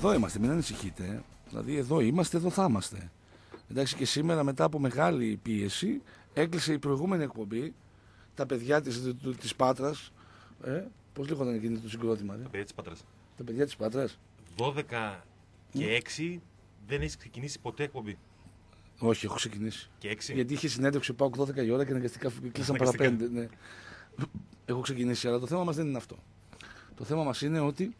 Εδώ είμαστε, μην ανησυχείτε. Δηλαδή εδώ είμαστε, εδώ θα είμαστε. Εντάξει, και σήμερα μετά από μεγάλη πίεση έκλεισε η προηγούμενη εκπομπή. Τα παιδιά της Πάτρας. Πώς λέγονταν εκείνη το συγκρότημα? Τα παιδιά της Πάτρας. Τα παιδιά της Πάτρας. 12 και 6 δεν έχει ξεκινήσει ποτέ εκπομπή. Όχι, έχω ξεκινήσει. Και 6. Γιατί είχε συνέντευξη πάω 12 η ώρα και αναγκαστικά κλείσαν παρά 5. Ναι. Έχω ξεκινήσει, αλλά το θέμα μας δεν είναι αυτό. Το θέμα μας είναι ότι.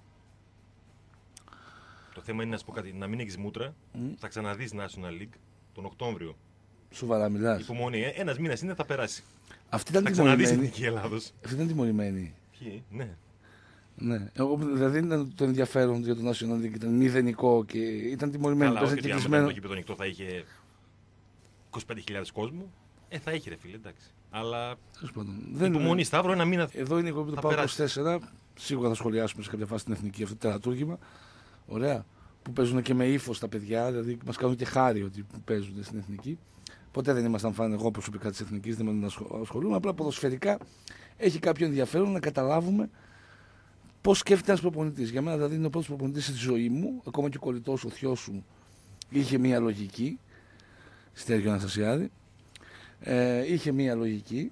Το θέμα είναι να σου πω κάτι, να μην έχεις μούτρα. Θα ξαναδείς National League τον Οκτώβριο. Σοβαρά μιλάς? Υπομονή, ένας μήνας είναι, θα περάσει. Αυτή ήταν θα τιμωρημένη. ξαναδείς Εθνική Ελλάδος. Αυτή ήταν τιμωρημένη. Ποιοι, ναι. Ναι. Δηλαδή ήταν το ενδιαφέρον για το National League, ήταν μηδενικό και ήταν τιμωρημένη. Καλά, όχι ότι άμα το γήπεδο ανοιχτό θα είχε 25.000 κόσμου. Θα έχει ρε φίλε, εντάξει. Αλλά υπομονή, Σταύρο, ένα μήνα. Εδώ είναι η κομπή του ΠΑΟΚ 24. Σίγουρα θα σχολιάσουμε σε κάποια φάση την εθνική αυτό το τερατούργημα. Ωραία. Που παίζουν και με ύφος τα παιδιά, δηλαδή μας κάνουν και χάρη ότι παίζουν στην εθνική. Ποτέ δεν ήμασταν φαν εγώ προσωπικά της εθνικής, δεν με ασχολούμαι. Απλά ποδοσφαιρικά έχει κάποιο ενδιαφέρον να καταλάβουμε πώς σκέφτεται ένας προπονητής. Για μένα δηλαδή είναι ο πρώτος προπονητής στη ζωή μου, ακόμα και ο κολλητός, ο θειός σου είχε μία λογική. Στέργιο Αναστασιάδη. Είχε μία λογική.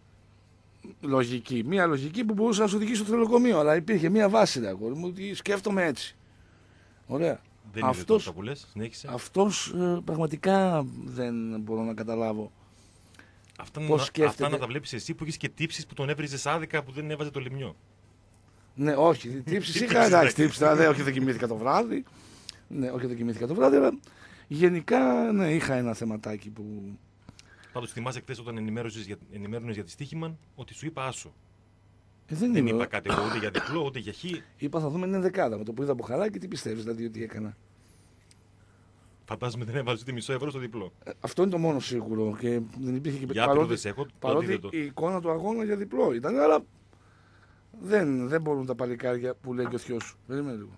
Μία λογική που μπορούσε να σου οδηγήσει στο τρελοκομείο, αλλά υπήρχε μία βάση, αγόρι μου, ότι σκέφτομαι έτσι. Ωραία. Δεν είναι αυτό που λες, συνέχισε. Αυτός πραγματικά δεν μπορώ να καταλάβω. Αυτά να τα βλέπεις εσύ που έχεις και τύψεις που τον έβριζες άδικα που δεν έβαζε το λιμνιό. Ναι, όχι, τύψεις είχα, εντάξει, τύψεις, όχι δεν κοιμήθηκα το βράδυ. Ναι, όχι δεν κοιμήθηκα το βράδυ, αλλά γενικά ναι, είχα ένα θεματάκι που. Πάντως θυμάσαι χθες όταν ενημέρωνες για τη Στοίχημαν ότι σου είπα άσο. Δεν είπα κάτι εγώ ούτε για διπλό ούτε για χ. Είπα θα δούμε είναι δεκάδα. Με το που είδα από χαρά και τι πιστεύεις δηλαδή ότι έκανα. Φαντάζομαι δεν έβαζε ούτε μισό ευρώ στο διπλό. Αυτό είναι το μόνο σίγουρο. Και δεν υπήρχε και παρότι η εικόνα του αγώνα για διπλό ήταν, αλλά δεν μπορούν τα παλικάρια που λέει και ο θειός σου. Περίμενε λίγο.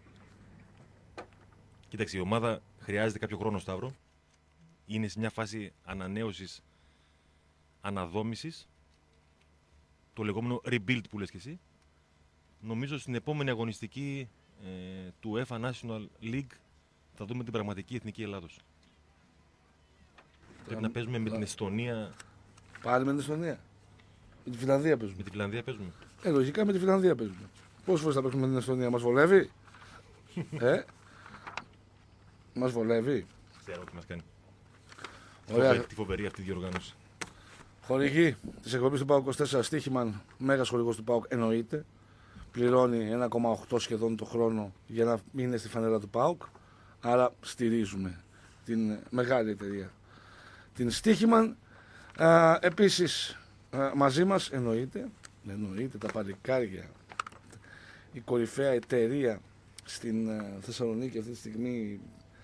Κοίταξε, η ομάδα χρειάζεται κάποιο χρόνο, Σταύρο. Είναι σε μια φάση ανανέωσης, αναδόμησης. Το λεγόμενο rebuild που λες και εσύ. Νομίζω στην επόμενη αγωνιστική του UEFA National League θα δούμε την πραγματική εθνική Ελλάδος. Πρέπει να παίζουμε με την Εστονία. Πάλι με την Εστονία. Με τη Φιλανδία παίζουμε. Με τη Φιλανδία παίζουμε. Λογικά με τη Φιλανδία παίζουμε. Πόσες φορές θα παίξουμε με την Εστονία, μας βολεύει? Μας βολεύει. Ξέρω τι μας κάνει. Ωραία. Τη φοβερή αυτή διοργάνωση. Χορηγή της εκπομπής του ΠΑΟΚ 24, Στοίχημαν, μέγας χορηγός του ΠΑΟΚ, εννοείται. Πληρώνει 1,8 σχεδόν το χρόνο για να μείνει στη φανέλα του ΠΑΟΚ. Άρα στηρίζουμε την μεγάλη εταιρεία, την Στοίχημαν. Επίσης μαζί μας εννοείται τα παλικάρια, η κορυφαία εταιρεία στην Θεσσαλονίκη αυτή τη στιγμή,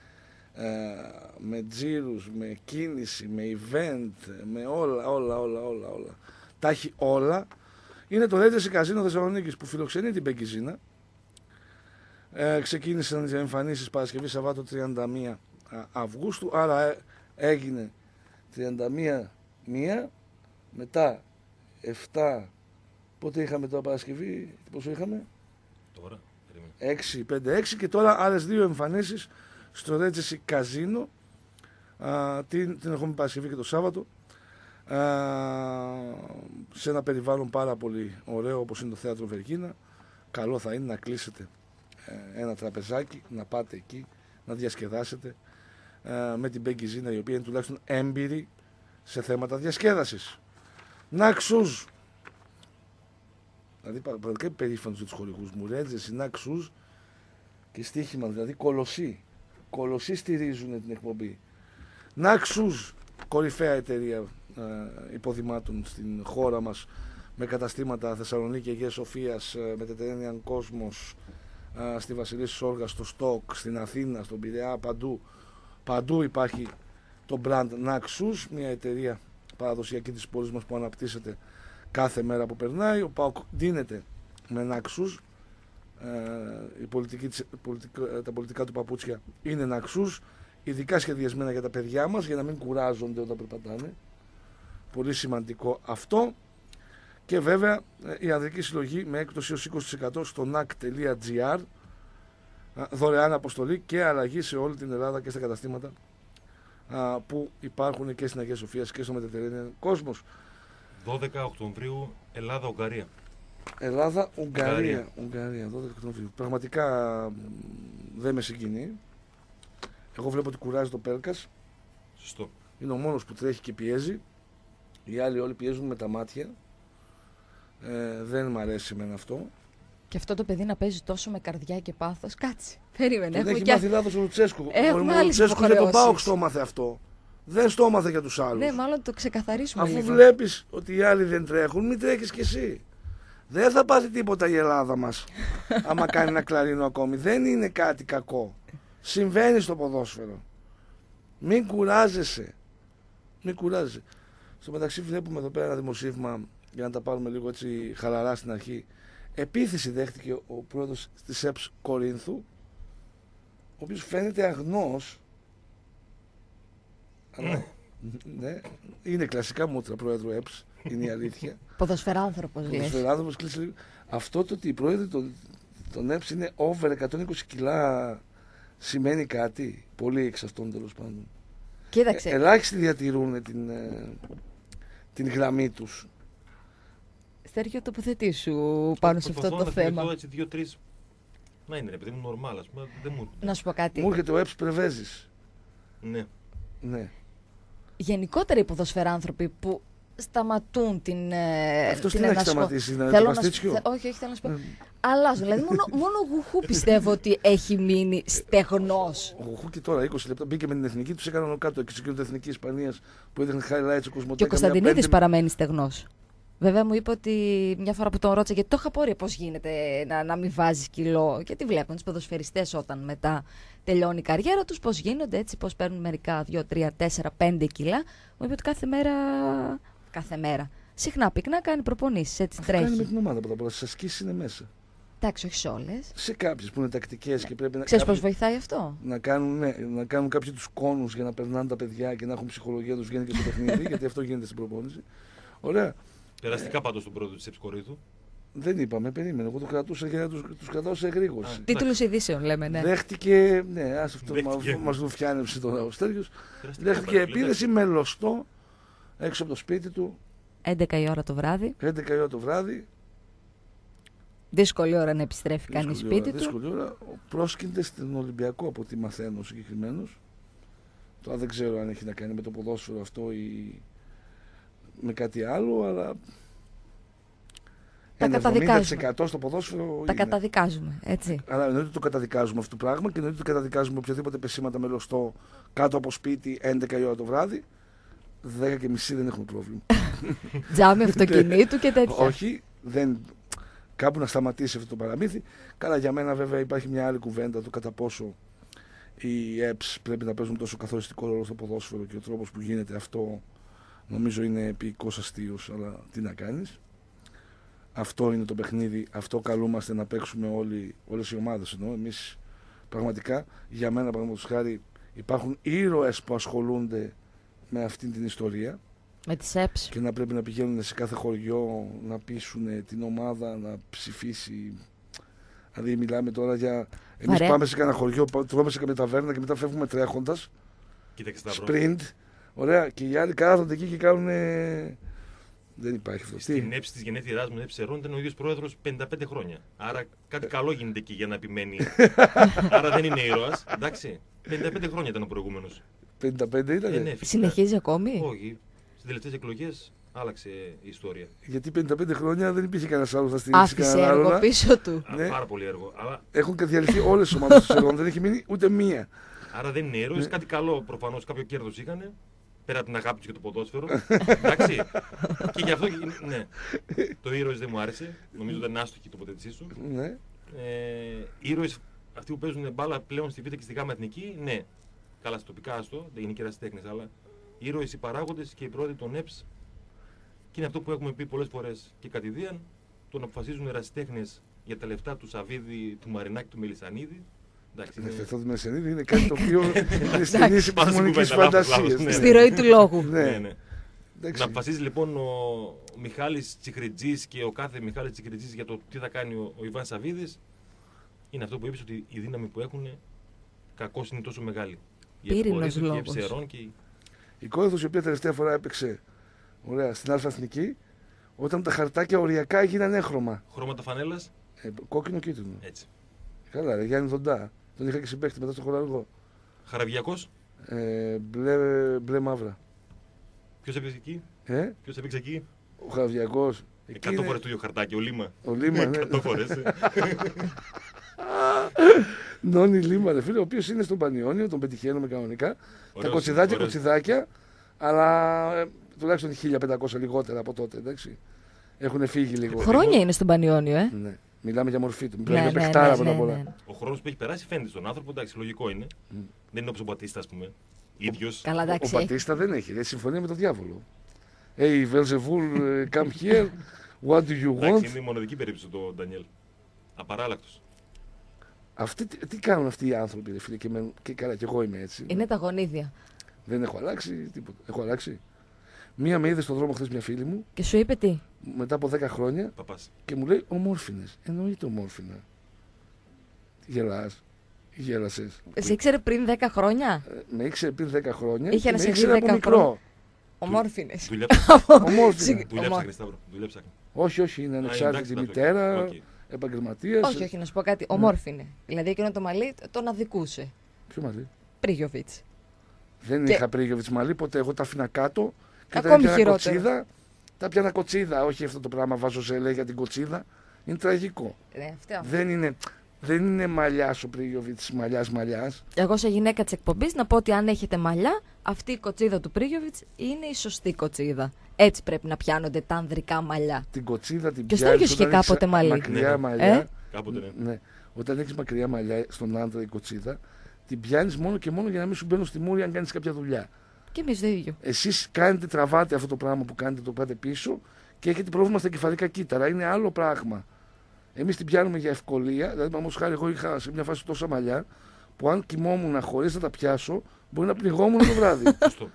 με τζίρους, με κίνηση, με event, με όλα. Τα έχει όλα. Είναι το Regency Casino Θεσσαλονίκης που φιλοξενεί την Μπέγκιζίνα. Ξεκίνησαν οι εμφανίσεις Παρασκευή Σαββάτο 31 Αυγούστου, άρα έγινε 31 μία, μετά 7, πότε είχαμε τώρα Παρασκευή, πόσο είχαμε? Τώρα, 6, 5, 6 και τώρα άλλες 2 εμφανίσεις στο Regency Casino, την έχουμε Παρασκευή και το Σάββατο, σε ένα περιβάλλον πάρα πολύ ωραίο όπως είναι το Θέατρο Βεργίνα. Καλό θα είναι να κλείσετε ένα τραπεζάκι, να πάτε εκεί, να διασκεδάσετε με την Μπέγκιζίνα, η οποία είναι τουλάχιστον έμπειρη σε θέματα διασκέδασης. Ναξούζ. Δηλαδή πραγματικά περήφανος για τους χορηγούς μου. Regency, Ναξούζ και Στοίχημαν, δηλαδή κολοσσοί στηρίζουν την εκπομπή. Ναξούζ, κορυφαία εταιρεία υποδημάτων στην χώρα μας, με καταστήματα Θεσσαλονίκη, Αγίας Σοφίας, Mediterranean Cosmos, στη Βασιλής Σόργα, στο Στόκ, στην Αθήνα, στον Πειραιά, παντού υπάρχει το brand Naxos, μια εταιρεία παραδοσιακή της πόλης μας που αναπτύσσεται κάθε μέρα που περνάει. Ο ΠΑΟΚ δίνεται με Naxos, τα πολιτικά του παπούτσια είναι Naxos, ειδικά σχεδιασμένα για τα παιδιά μας, για να μην κουράζονται όταν περπατάνε. Πολύ σημαντικό αυτό. Και βέβαια η ανδρική συλλογή με έκπτωση ως 20% στο nac.gr, δωρεάν αποστολή και αλλαγή σε όλη την Ελλάδα και στα καταστήματα που υπάρχουν και στην Αγία Σοφία και στο Mediterranean Κόσμος. 12 Οκτωβρίου, Ελλάδα-Ουγγαρία. Ελλάδα-Ουγγαρία. 12 Οκτωβρίου. Πραγματικά δεν με συγκινεί. Εγώ βλέπω ότι κουράζει το Πέλκας. Σωστό. Είναι ο μόνος που τρέχει και πιέζει. Οι άλλοι όλοι πιέζουν με τα μάτια. Δεν μου αρέσει εμένα αυτό. Και αυτό το παιδί να παίζει τόσο με καρδιά και πάθος. Κάτσε. Περίμενε. Δεν έχει μάθει λάθος ο Λουτσέσκου. Ο Λουτσέσκου για τον ΠΑΟΚ το έμαθε αυτό. Δεν στο έμαθε για τους άλλους. Ναι, μάλλον το ξεκαθαρίσουμε. Αφού λίγο. βλέπεις ότι οι άλλοι δεν τρέχουν, μην τρέχεις κι εσύ. Δεν θα πάθει τίποτα η Ελλάδα μας άμα κάνει ένα κλαρίνο ακόμη. Δεν είναι κάτι κακό. Συμβαίνει στο ποδόσφαιρο. Μην κουράζεσαι. Στο μεταξύ βλέπουμε εδώ πέρα ένα δημοσίευμα για να τα πάρουμε λίγο έτσι χαλαρά στην αρχή. Επίθεση δέχτηκε ο πρόεδρος της ΕΠΣ Κορίνθου, ο οποίος φαίνεται αγνός. Αλλά, ναι, είναι κλασικά μούτρα πρόεδρου ΕΠΣ, είναι η αλήθεια. Ποδοσφαιράνθρωπος λες. Αυτό το ότι οι πρόεδροι των ΕΠΣ είναι over 120 κιλά σημαίνει κάτι. Πολλοί εξ αυτών τέλος πάντων. Κοίταξε. Ελάχιστοι διατηρούν την γραμμή τους. Στέργιο, τοποθετήσου πάνω σε αυτό το θέμα. Να έτσι 2-3. Να είναι, επειδή μου νορμάλ, ας πούμε. Δεν μου... Να σου πω κάτι. Μου έρχεται ο ΕΠΣ Πρεβέζης. Ναι. Γενικότερα οι ποδοσφαιράνθρωποι που σταματούν την. Αυτός τι να έχει σταματήσει, να θέλω το Παστίτσιο. Όχι, θέλω να σου πω. Αλλάζουν. Δηλαδή, μόνο ο Γουχού πιστεύω ότι έχει μείνει στεγνός. Ο Γουχού και τώρα 20 λεπτά μπήκε με την εθνική, του έκαναν κάτω και στην εθνική Ισπανία που έδειχνε highlights ο Κοσμοτέ. Και ο Κωνσταντινίδης παραμένει στεγνός. Βέβαια μου είπε ότι μια φορά που τον ρώτησα, γιατί το είχα πόρει πώς γίνεται να μην βάζεις κιλό. Γιατί βλέπουν τους ποδοσφαιριστές όταν μετά τελειώνει η καριέρα τους, πώς γίνονται έτσι, πώς παίρνουν μερικά 2, 3, 4, 5 κιλά. Μου είπε ότι κάθε μέρα, συχνά πυκνά κάνει προπονήσεις, έτσι τρέχει. Κάνει με την ομάδα πρώτα απ' όλα, στις ασκήσεις είναι μέσα. Εντάξει, όχι σε όλες. Σε κάποιες που είναι τακτικές και πρέπει Ξέρεις πώς βοηθάει αυτό? να κάνουν κάποιοι τους κόνους για να περνάνε τα παιδιά και να έχουν ψυχολογία τους βγαίνει και στο παιχνίδι, γιατί αυτό γίνεται στην προπόνηση. Ωραία. Περαστικά πάντως τον πρόεδρο της ΕΠΣ Κορίνθου. Δεν είπαμε, περίμενε. Εγώ το κρατούσα για να τους κρατάω σε εγρήγορση. Τίτλους ειδήσεων λέμε, ναι. Δέχτηκε, ναι, αυτό μας λουφιάνεψε ο Στέργιος. Δέχτηκε επίδεση με λωστό έξω από το σπίτι του. 11 η ώρα το βράδυ. 11 η ώρα το βράδυ. Δύσκολη ώρα να επιστρέφει κανείς σπίτι του. Δύσκολη ώρα. Πρόσκυνται στον Ολυμπιακό, από ό,τι μαθαίνω συγκεκριμένος. Τώρα δεν ξέρω αν έχει να κάνει με το ποδόσφαιρο αυτό ή με κάτι άλλο, αλλά τα καταδικάζουμε. 70% στο ποδόσφαιρο τα καταδικάζουμε, έτσι. Αλλά εννοείται το καταδικάζουμε αυτό το πράγμα και εννοείται το καταδικάζουμε οποιαδήποτε πεσήματα με λωστό κάτω από σπίτι 11 η ώρα το βράδυ. 10 και μισή δεν έχουμε πρόβλημα. Τζάμι αυτοκινήτου και τέτοια. Όχι, κάπου να σταματήσει αυτό το παραμύθι. Καλά, για μένα βέβαια υπάρχει μια άλλη κουβέντα το κατά πόσο οι ΕΠΣ πρέπει να παίζουν τόσο καθοριστικό ρόλο στο ποδόσφαιρο και ο τρόπος που γίνεται αυτό νομίζω είναι επίοικος αστείος, αλλά τι να κάνεις. Αυτό είναι το παιχνίδι, αυτό καλούμαστε να παίξουμε όλες οι ομάδες. Ενώ εμείς πραγματικά, για μένα παραδείγματος χάρη, υπάρχουν ήρωες που ασχολούνται με αυτή την ιστορία. Με τις ΕΠΣ. Και να πρέπει να πηγαίνουν σε κάθε χωριό να πείσουν την ομάδα να ψηφίσει. Δηλαδή μιλάμε τώρα για... Εμείς πάμε σε κανένα χωριό, τρώμε σε καμία ταβέρνα και μετά φεύγουμε τρέχοντας. Sprint. Ωραία. Και οι άλλοι κάθονται εκεί και κάνουν... Δεν υπάρχει αυτό. Στην έψη τη γενέθλιά μου, έψη Ερών, ήταν ο ίδιος πρόεδρος 55 χρόνια. Άρα κάτι καλό γίνεται εκεί για να επιμένει. Άρα δεν είναι ήρωας. Εντάξει. 55 χρόνια ήταν ο προηγούμενος. 55 ήταν. Ναι, συνεχίζει ακόμη. Όχι. Στις τελευταίες εκλογές άλλαξε η ιστορία. Γιατί 55 χρόνια δεν υπήρχε κανένα άλλο να στηρίξει κανένα άλλο. Άφησε έργο πίσω του. Ναι. Πάρα πολύ έργο. Αλλά... Έχουν διαλυθεί όλες τις ομάδες του Ερών. Δεν έχει μείνει ούτε μία. Άρα δεν είναι ήρωες. Κάτι καλό προφανώς, κάποιο κέρδος είχαν. Πέρα από την αγάπη του και το ποδόσφαιρο. Εντάξει. Και γι' αυτό. Ναι. Το ήρωες δεν μου άρεσε. Νομίζω ήταν άστοχη η τοποθέτησή σου. Ναι. Ήρωες αυτοί που παίζουν μπάλα πλέον στη Β' και στη Γ' εθνική, ναι. Καλά, στα τοπικά άστο, δεν είναι και ερασιτέχνες, αλλά ήρωες οι παράγοντες και οι πρόεδροι των ΕΠΣ. Και είναι αυτό που έχουμε πει πολλές φορές και κατηδίαν. Το να αποφασίζουν ερασιτέχνες για τα λεφτά του Σαββίδη, του Μαρινάκη, του Μελισσανίδη. Αυτό το Μελισσανίδη είναι κάτι το οποίο είναι στην ίση επιστημονικής φαντασίας. Στη ροή του λόγου. Ναι. Να αποφασίζει λοιπόν ο Μιχάλης Τσιχριτζής και ο κάθε Μιχάλης Τσιχριτζής για το τι θα κάνει ο Ιβάν Σαββίδης είναι αυτό που είπες, ότι η δύναμη που έχουν κακώς είναι τόσο μεγάλη. Πύρινος Οι λόγος. Ευσερών και Η Κόρινθος, η οποία τελευταία φορά έπαιξε ωραία, στην Αλφα Εθνική, όταν τα χαρτάκια οριακά έγιναν έχρωμα. χρώματα φανέλας. Κόκκινο-κίτρινο. Έτσι. Καλά, ρε, Γιάννη Δοντά. Τον είχα και συμπαίχτη μετά στο χωραργό. Χαραβιακός. Μπλε μαύρα. Ποιος έπαιξε εκεί. Ποιος έπαιξε εκεί. Ο Χαραβιακός. 100 φορές το ίδιο χαρτάκι, ο Λίμα. Ο Λίμα, ναι. 100 φορές. Νόνι Λίμα, ρε φίλε, ο οποίος είναι στον Πανιόνιο, τον πετυχαίνουμε κανονικά. Τα κοτσιδάκια, αλλά τουλάχιστον 1500 λιγότερα από τότε, εντάξει. Έχουν φύγει λίγο. Χρόνια είναι στον Πανιόνιο, Ναι. Μιλάμε για μορφή του. Μιλάμε για παιχτάρα πρώτα απ' όλα. Ο χρόνος που έχει περάσει φαίνεται στον άνθρωπο, εντάξει, λογικό είναι. Δεν είναι όπως ο Μπατίστα, ας πούμε. Ίδιος. Καλά, Ο εντάξει. Μπατίστα δεν έχει. Συμφωνία με τον διάβολο. Hey, Belzebul, come here. What do you Εντάξει, want? είναι η μοναδική περίπτωση του Ντανιέλ. Απαράλλακτος. Τι κάνουν αυτοί οι άνθρωποι, ρε φίλε, και καλά, και εγώ είμαι έτσι. Είναι τα γονίδια. Δεν έχω αλλάξει τίποτα. Έχω αλλάξει. Μία με είδε στον δρόμο χθες μια φίλη μου, Και σου είπε τι. μετά από 10 χρόνια, Παπάς. και μου λέει ομόρφινες. Εννοείται ομόρφινα. Γελάς. Γέλασες. Σε ήξερε πριν 10 χρόνια. Με ήξερε πριν 10 χρόνια. Είχε και να με σε δει ήξερε 10 από μικρό. Ομόρφινες. Δουλειά Ομόρφινα. ψάχνει, Σταύρο. Δουλειά ψάχνει. Όχι, είναι ανεξάρτητη μητέρα, επαγγελματίας. Όχι, να σου πω κάτι. Ομόρφινε. Δηλαδή εκείνο το μαλλί τον αδικούσε. Ποιο μαλλί? Πρίγιοβιτς. Δεν Και- είχα Πρίγιοβιτς μαλλί ποτέ. Εγώ τα αφήνα κάτω και Ακόμη τα πιάνα χειρότερο. κοτσίδα. Τα πιάνα κοτσίδα. Όχι αυτό το πράγμα, βάζω ζελέ για την κοτσίδα. Είναι τραγικό. Αυτό. Δεν είναι μαλλιάς ο Πρίγιοβιτς, μαλλιάς. Εγώ σε γυναίκα της εκπομπής να πω ότι αν έχετε μαλλιά, αυτή η κοτσίδα του Πρίγιοβιτς είναι η σωστή κοτσίδα. Έτσι πρέπει να πιάνονται τα ανδρικά μαλλιά. Την κοτσίδα την Και ο πιάνεις Στέργιος είχε όταν έχεις κάποτε μαλλί. μακριά Ναι. μαλλιά. Κάποτε ναι. Ναι. Όταν έχεις μακριά μαλλιά στον άντρα η κοτσίδα, την πιάνεις μόνο και μόνο για να μην σου μπαίνουν στη μούρη αν κάνεις κάποια δουλειά. Και εμείς το ίδιο. Εσείς τραβάτε αυτό το πράγμα που κάνετε, το πάτε πίσω και έχετε πρόβλημα στα κεφαλικά κύτταρα. Είναι άλλο πράγμα. Εμείς την πιάνουμε για ευκολία. Δηλαδή, παραδείγματος χάρη, εγώ είχα σε μια φάση τόσα μαλλιά που αν κοιμόμουν χωρίς να τα πιάσω, μπορεί να πνιγόμουν το βράδυ. Σωστό.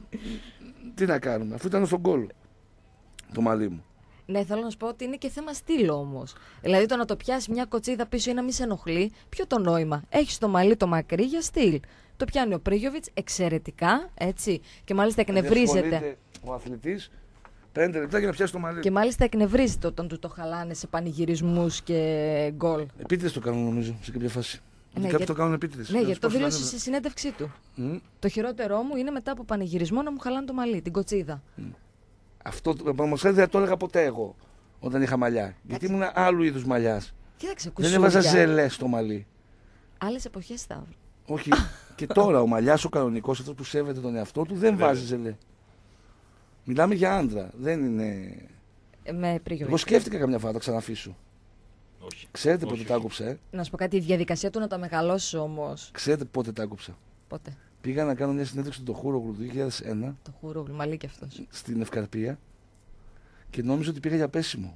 Τι να κάνουμε, αφού ήταν στον κόλλο το μαλλί μου. Ναι, θέλω να σου πω ότι είναι και θέμα στυλ όμως. Δηλαδή το να το πιάσει μια κοτσίδα πίσω ή να μην σε ενοχλεί, ποιο το νόημα. Έχει το μαλλί το μακρύ για στυλ. Το πιάνει ο Πρίγιοβιτς εξαιρετικά, έτσι. Και μάλιστα εκνευρίζεται. Ασχολείται ο αθλητής 5 λεπτά για να πιάσει το μαλλί. Και μάλιστα εκνευρίζεται όταν του το χαλάνε σε πανηγυρισμούς και γκολ. Επίτηδες το κάνουν νομίζω σε κάποια φάση. Ναι, Κάποιοι για- το κάνουν επίτηδες. Ναι, Να γιατί τους το πω δήλωσε στην σε συνέντευξή του. Μμ. Το χειρότερό μου είναι μετά από πανηγυρισμό να μου χαλάνε το μαλλί, την κοτσίδα. Αυτό όμως δεν το έλεγα ποτέ εγώ όταν είχα μαλλιά. Γιατί ήμουν άλλου είδους μαλλιάς. Κοίταξε, Δεν έβαζα κουσούρια. ζελέ στο μαλλί. Άλλες εποχές, Σταύρο. Όχι. Και τώρα ο μαλλιάς ο κανονικός, αυτός που σέβεται τον εαυτό του, δεν Βέβαια. βάζει ζελέ. Μιλάμε για άντρα. Δεν είναι. Με Εγώ Πρίγιοβιτς. σκέφτηκα καμιά φορά να τα ξαναφήσω. Όχι. Ξέρετε Όχι, πότε τα όχι. άκουψα, Να σου πω κάτι, η διαδικασία του να τα μεγαλώσει όμως. Ξέρετε πότε τα άκουψα. Πότε. Πήγα να κάνω μια συνέντευξη του Χούρογλου το 2001 Το χούρογλου, μαλλί κι αυτός. στην Ευκαρπία και νόμιζα ότι πήγα για πέσιμο.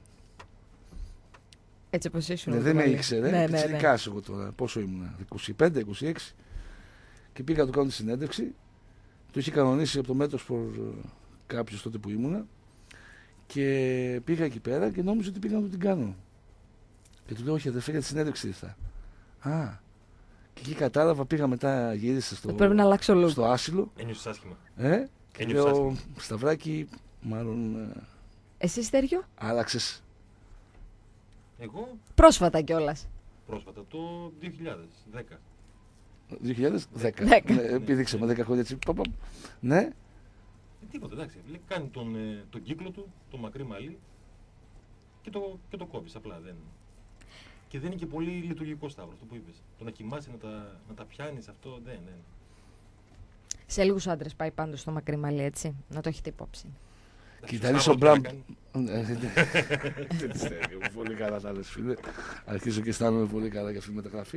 Έτσι όπως ήσουν. Ναι, το δεν με μαλλί. ήξερε. Ναι, ναι, ναι. Πιτσιρικάς εγώ τώρα. Πόσο ήμουνα, 25-26. Και πήγα να του κάνω τη συνέντευξη. Το είχε κανονίσει από το Μέτροσπορ κάποιος τότε που ήμουνα. Και πήγα εκεί πέρα και νόμιζα ότι πήγα να του την κάνω. Και του λέω: όχι, αδερφέ, για τη συνέντευξη ήρθα. Α. Και εκεί κατάλαβα, πήγα μετά, γύρισα Πρέπει να αλλάξω look. στο άσυλο. Ένιωσες άσχημα. Και Ένιωσες λέω: άσχημα. Σταυράκι, μάλλον Εσύ, Στέργιο, άλλαξες. Εγώ πρόσφατα κιόλας. πρόσφατα, το 2010. 2010. Δέκα. Ναι, επίδειξε με 10 χρόνια έτσι. Ναι. Τίποτα, εντάξει. Κάνει τον κύκλο του, το μακρύ μαλλί και το κόβεις απλά. Και δεν είναι και πολύ λειτουργικό, Σταύρο, αυτό που είπες. Το να κοιμάσαι, να τα πιάνεις, αυτό δεν. Σε λίγους άντρες πάει πάντως στο μακρύ μαλλί, έτσι. Να το έχετε υπόψη. Κοιτάξτε ο Μπραμπ. Δεν τη στέλνει. Πολύ καλά τα λες, φίλε. Αρχίζω και αισθάνομαι πολύ καλά για αυτή τη μεταγραφή.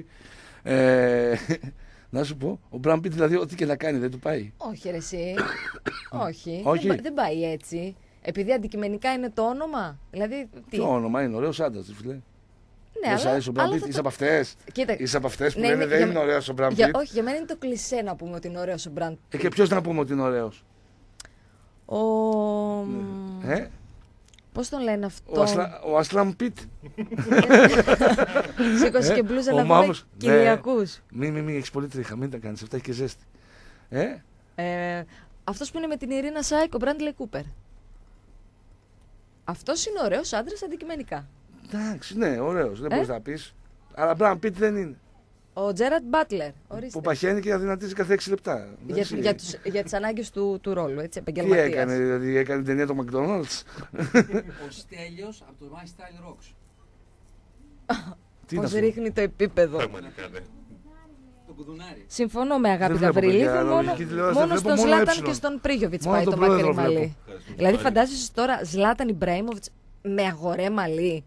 Να σου πω, ο Μπραμπ δηλαδή ό,τι και να κάνει δεν του πάει. Όχι, ρε, εσύ. Όχι. Όχι. Δεν πάει έτσι. Επειδή αντικειμενικά είναι το όνομα. Δηλαδή, τι. Το όνομα είναι ωραίο άντρα, φίλε. Ναι, Δεν σ' αρέσει ο Μπραμπ Πιτ, θα είσαι το- από αυτές. Κοίτα, Είσαι από αυτές που ναι, λένε είναι- δεν για- είναι ωραίο ο Μπραμπ Πιτ. όχι, για μένα είναι το κλισέ να πούμε ότι είναι ωραίος ο Μπραντ. Και ποιο να πούμε ότι είναι ωραίο. Ο... Πώς τον λένε αυτό. Ο Ασλάμ Πιτ. Σήκωσε και μπλούζα να πούμε μαύρος. Κυριακούς. Μη, έχεις πολύ τρίχα, μην τα κάνεις. Αυτά έχει και ζέστη. Αυτός που είναι με την Ιρίνα Σάικ, ο Μπράντλεϊ Κούπερ. Αυτός είναι ωραίος άντρας αντικειμενικά. Εντάξει, ναι, ωραίος, δεν μπορείς να πεις. Αλλά Μπραντ Πιτ δεν είναι. Ο Τζέραντ Μπάτλερ. Που παχαίνει και αδυνατίζει κάθε 6 λεπτά. Για τις ανάγκες του ρόλου, έτσι, Τι επαγγελματίας. έκανε, δηλαδή έκανε την ταινία το McDonald's. Ο Στέλιος από το My Style Rocks. Πώς ρίχνει το επίπεδο. Πραγματικά, ναι. Το κουδουνάρι. Συμφωνώ με αγάπη Δεν βλέπω, Γαβριλίδη, παιδιά, μόνο λογική τηλεόραση, μόνο δεν στον βλέπω, μόνο Ζλάταν έψιλον. και στον Πρίγιοβιτς Μόνο πάει τον το πρόεδρο μακρύ μαλλί. βλέπω. Δηλαδή φαντάζεσαι τώρα Ζλάταν Ιμπραήμοβιτς με αγορέ μαλλί.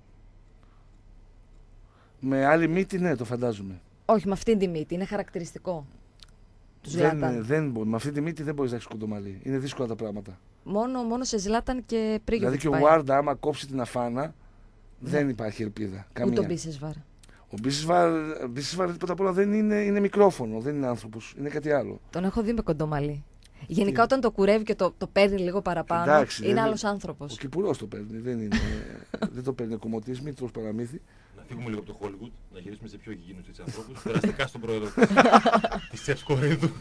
Με άλλη μύτη, ναι, το φαντάζομαι. Όχι, με αυτήν τη μύτη, είναι χαρακτηριστικό του Ζλάταν. Με αυτή τη μύτη δεν μπορεί να έχει κοντομαλί. Είναι δύσκολα τα πράγματα. Μόνο σε Ζλάταν και Πρίγιοβιτς Δηλαδή και ο Ward, άμα κόψει την αφάνα, δεν υπάρχει ελπίδα. Καμία. Ούτε ο Μπίσεσβαρ. Ο Μπίσεσβαρ πρώτα απ' όλα δεν είναι μικρόφωνο, δεν είναι άνθρωπος, είναι κάτι άλλο. Τον έχω δει με κοντομαλί. Γενικά όταν το κουρεύει και το παίρνει λίγο παραπάνω, Εντάξει, είναι δεν- άλλος άνθρωπος. Ο Κυπουρός το παίρνει, δεν το παίρνει κομμωτής, μήτρος παραμύθι. Να φύγουμε λίγο από το Hollywood, να γυρίσουμε σε πιο γηγενούς έτσι ανθρώπους. Περαστικά στον πρόεδρο της Τσεφ Κορίδου.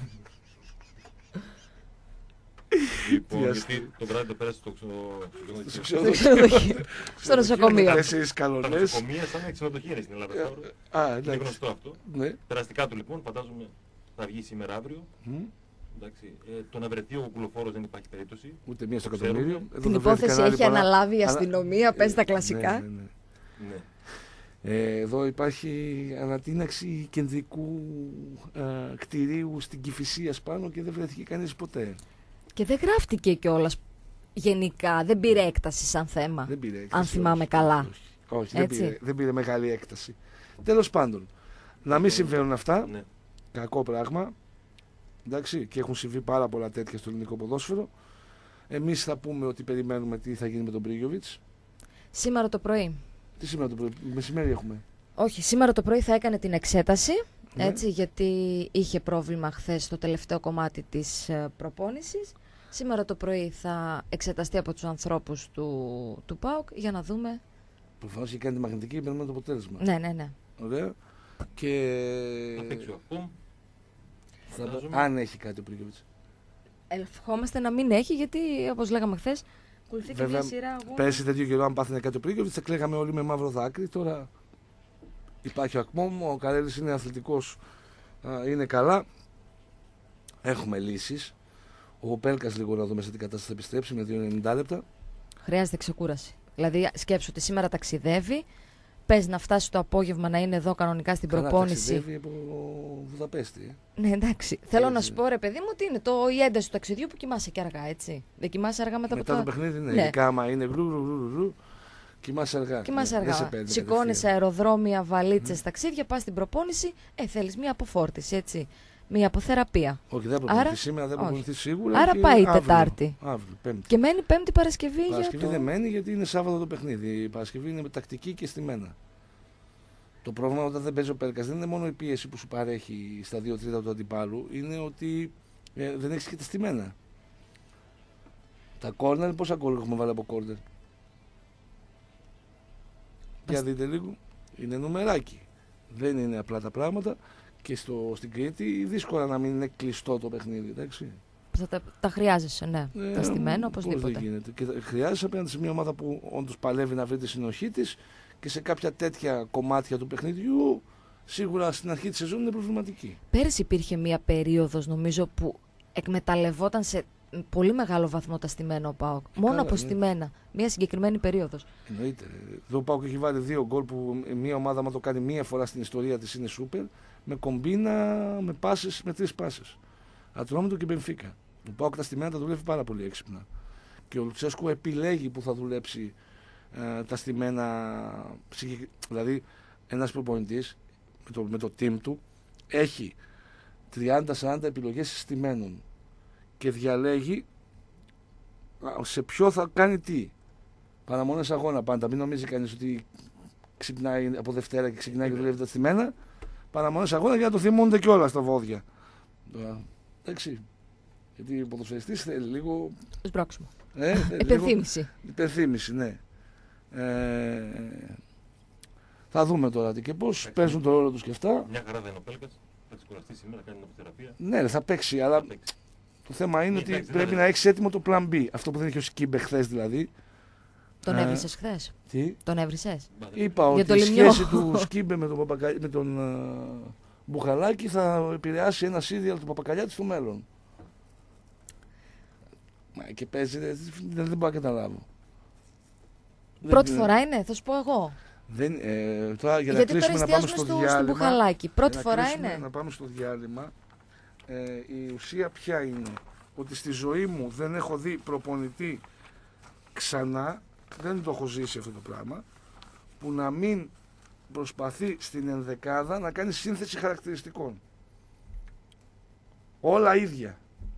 Λοιπόν, γιατί το βράδυ το πέρασε στο Ξενοδοχείο. Στο νοσοκομείο. 4 Τα καλονές. νοσοκομεία σαν ξενοδοχεία είναι στην Ελλάδα. Σταύρο. Είναι Εντάξει. γνωστό αυτό. Ναι. Περαστικά του λοιπόν, φαντάζομαι θα βγει σήμερα αύριο. Μμ. Εντάξει. Το να βρεθεί ο κουκουλοφόρος δεν υπάρχει περίπτωση. Ούτε μία στο Το ξέρουμε. εκατομμύριο. Εδώ Την δεν βρέθηκαν υπόθεση άλλοι έχει πολλά. αναλάβει η Αλλά- αστυνομία, πες τα κλασικά. Ναι, ναι, ναι. Ναι. Εδώ υπάρχει ανατείναξη κεντρικού κτηρίου στην Κηφισίας πάνω και δεν βρέθηκε κανείς ποτέ. Και δεν γράφτηκε κιόλας γενικά, δεν πήρε έκταση σαν θέμα. Δεν πήρε έκταση, Αν θυμάμαι όχι, καλά. Όχι, Έτσι. δεν πήρε μεγάλη έκταση. Τέλος πάντων, να μην συμβαίνουν αυτά, Ναι. κακό πράγμα. Εντάξει, και έχουν συμβεί πάρα πολλά τέτοια στο ελληνικό ποδόσφαιρο. Εμείς θα πούμε ότι περιμένουμε τι θα γίνει με τον Πρίγιοβιτς. Σήμερα το πρωί. Τι σήμερα το πρωί, μεσημέρι έχουμε. Όχι, σήμερα το πρωί θα έκανε την εξέταση, Ναι. έτσι, γιατί είχε πρόβλημα χθες στο τελευταίο κομμάτι της προπόνησης. Σήμερα το πρωί θα εξεταστεί από τους ανθρώπους του ΠΑΟΚ για να δούμε. Προφανώς έχει κάνει τη μαγνητική και περιμένουμε το αποτέλεσμα. Ναι. Ωραία. Και Θα παίξει ο Ακόμ. φαντάζομαι. αν έχει κάτι ο Πρίγιοβιτς. Ευχόμαστε να μην έχει, γιατί όπως λέγαμε χθες, ακολουθεί και Βέβαια, μια σειρά αγώνων. Πέρσι τέτοιο καιρό, αν πάθαινε κάτι ο Πρίγιοβιτς, θα κλαίγαμε όλοι με μαύρο δάκρυ. Τώρα υπάρχει ο Ακμόμ, ο Καρέλης είναι αθλητικός, είναι καλά. Έχουμε λύσεις. Ο Πέλκας λίγο να δούμε σε τι κατάσταση θα επιστρέψει με 2,90 λεπτά. Χρειάζεται ξεκούραση. Δηλαδή, σκέψου ότι σήμερα ταξιδεύει. Πες να φτάσει το απόγευμα να είναι εδώ κανονικά στην Καλά, προπόνηση. ταξιδεύει από Βουδαπέστη. Ναι, εντάξει. Θέλω να σου πω, ρε παιδί μου, ότι είναι η ένταση του ταξιδιού που κοιμάσαι και αργά, έτσι. Δεν κοιμάσαι αργά μετά Μετά από το παιχνίδι, ναι. Ναι. Ειδικά άμα είναι γλου, κοιμάσαι αργά. Κοιμάσαι Ναι, δεν σε αργά. παίρνει Σηκώνεσαι κατευθείαν. αεροδρόμια, βαλίτσες, ταξίδια, πας στην προπόνηση. Θέλεις μία αποφόρτιση, έτσι. Μία αποθεραπεία. Όχι, δεν θα Άρα- προπονηθεί σήμερα, δεν θα όχι. προπονηθεί σίγουρα. Άρα και πάει η αύριο. Τετάρτη. Αύριο, Πέμπτη. Και μένει Πέμπτη Παρασκευή για Παρασκευή το. δεν μένει γιατί είναι Σάββατο το παιχνίδι. Η Παρασκευή είναι με τακτική και στημένα. Το πρόβλημα όταν δεν παίζει ο Πέλκας δεν είναι μόνο η πίεση που σου παρέχει στα 2 τρίτα του αντιπάλου, είναι ότι δεν έχει και τα στημένα. Τα κόρνερ, πόσα γκολ έχουμε βάλει από κόρνερ. Για δείτε λίγο, είναι νουμεράκι. Δεν είναι απλά τα πράγματα και στην Κρήτη δύσκολα να μην είναι κλειστό το παιχνίδι, εντάξει. Τα χρειάζεσαι, ναι. Τα στημένα Πώς οπωσδήποτε. δεν γίνεται. Και χρειάζεσαι απέναντι σε μια ομάδα που όντως παλεύει να βρει τη συνοχή της και σε κάποια τέτοια κομμάτια του παιχνιδιού σίγουρα στην αρχή της σεζόν είναι προβληματική. Πέρυσι υπήρχε μία περίοδος, νομίζω, που εκμεταλλευόταν σε πολύ μεγάλο βαθμό τα στημένα ο ΠΑΟΚ. Μόνο καλά, από ναι. στημένα. Μία συγκεκριμένη περίοδος. Εννοείται. Εδώ ο ΠΑΟΚ έχει βάλει 2 γκολ που μια ομάδα, άμα το κάνει μία φορά στην ιστορία της, είναι σούπερ. Με κομπίνα, με πάσες, με 3 πάσες. Ατρόμητο και Μπενφίκα. Ο ΠΑΟΚ τα στημένα τα δουλεύει πάρα πολύ έξυπνα. Και ο Λουτσέσκου επιλέγει που θα δουλέψει τα στημένα. Δηλαδή, ένας προπονητής με το team του έχει 30-40 επιλογές στημένων και διαλέγει σε ποιο θα κάνει τι. Παραμονές αγώνα πάντα. Μην νομίζει κανείς ότι ξυπνάει από Δευτέρα και ξεκινάει και δουλεύει τα στημένα. Παραμονές αγώνα για να το θυμούνται κιόλα στα βόδια. Εντάξει. Γιατί ο ποδοσφαιριστής θέλει λίγο. Σμπρώξιμο. Θέλει λίγο Υπενθύμηση. υπενθύμηση, ναι. Θα δούμε τώρα τι και πώς. Παίζουν το ρόλο τους και αυτά. Μια χαρά δεν είναι ο Πέλκας. Θα ξεκουραστεί σήμερα, κάνει νοποθεραπεία. Ναι, θα παίξει, αλλά το θέμα είναι ότι πρέπει να έχεις έτοιμο το plan B. Αυτό που δεν είχε ο Σκίμπε χθες δηλαδή. Τον έβρισες χθες? Τι? Τον έβρισες? Είπα ότι η σχέση του Σκίμπε με τον Μπουχαλάκη θα επηρεάσει ένα σύριαλ του Παπακαλιάτη στο μέλλον. Και παίζει, δεν μπορώ να καταλάβω. Πρώτη φορά είναι, θα σου πω εγώ. Τώρα για να Γιατί κλείσουμε τώρα να πάμε στο στο διάλειμμα. Μπουχαλάκι. Πρώτη φορά είναι. Να πάμε στο διάλειμμα. Η ουσία ποια είναι? Ότι στη ζωή μου δεν έχω δει προπονητή ξανά, δεν το έχω ζήσει αυτό το πράγμα, που να μην προσπαθεί στην ενδεκάδα να κάνει σύνθεση χαρακτηριστικών. Όλα ίδια.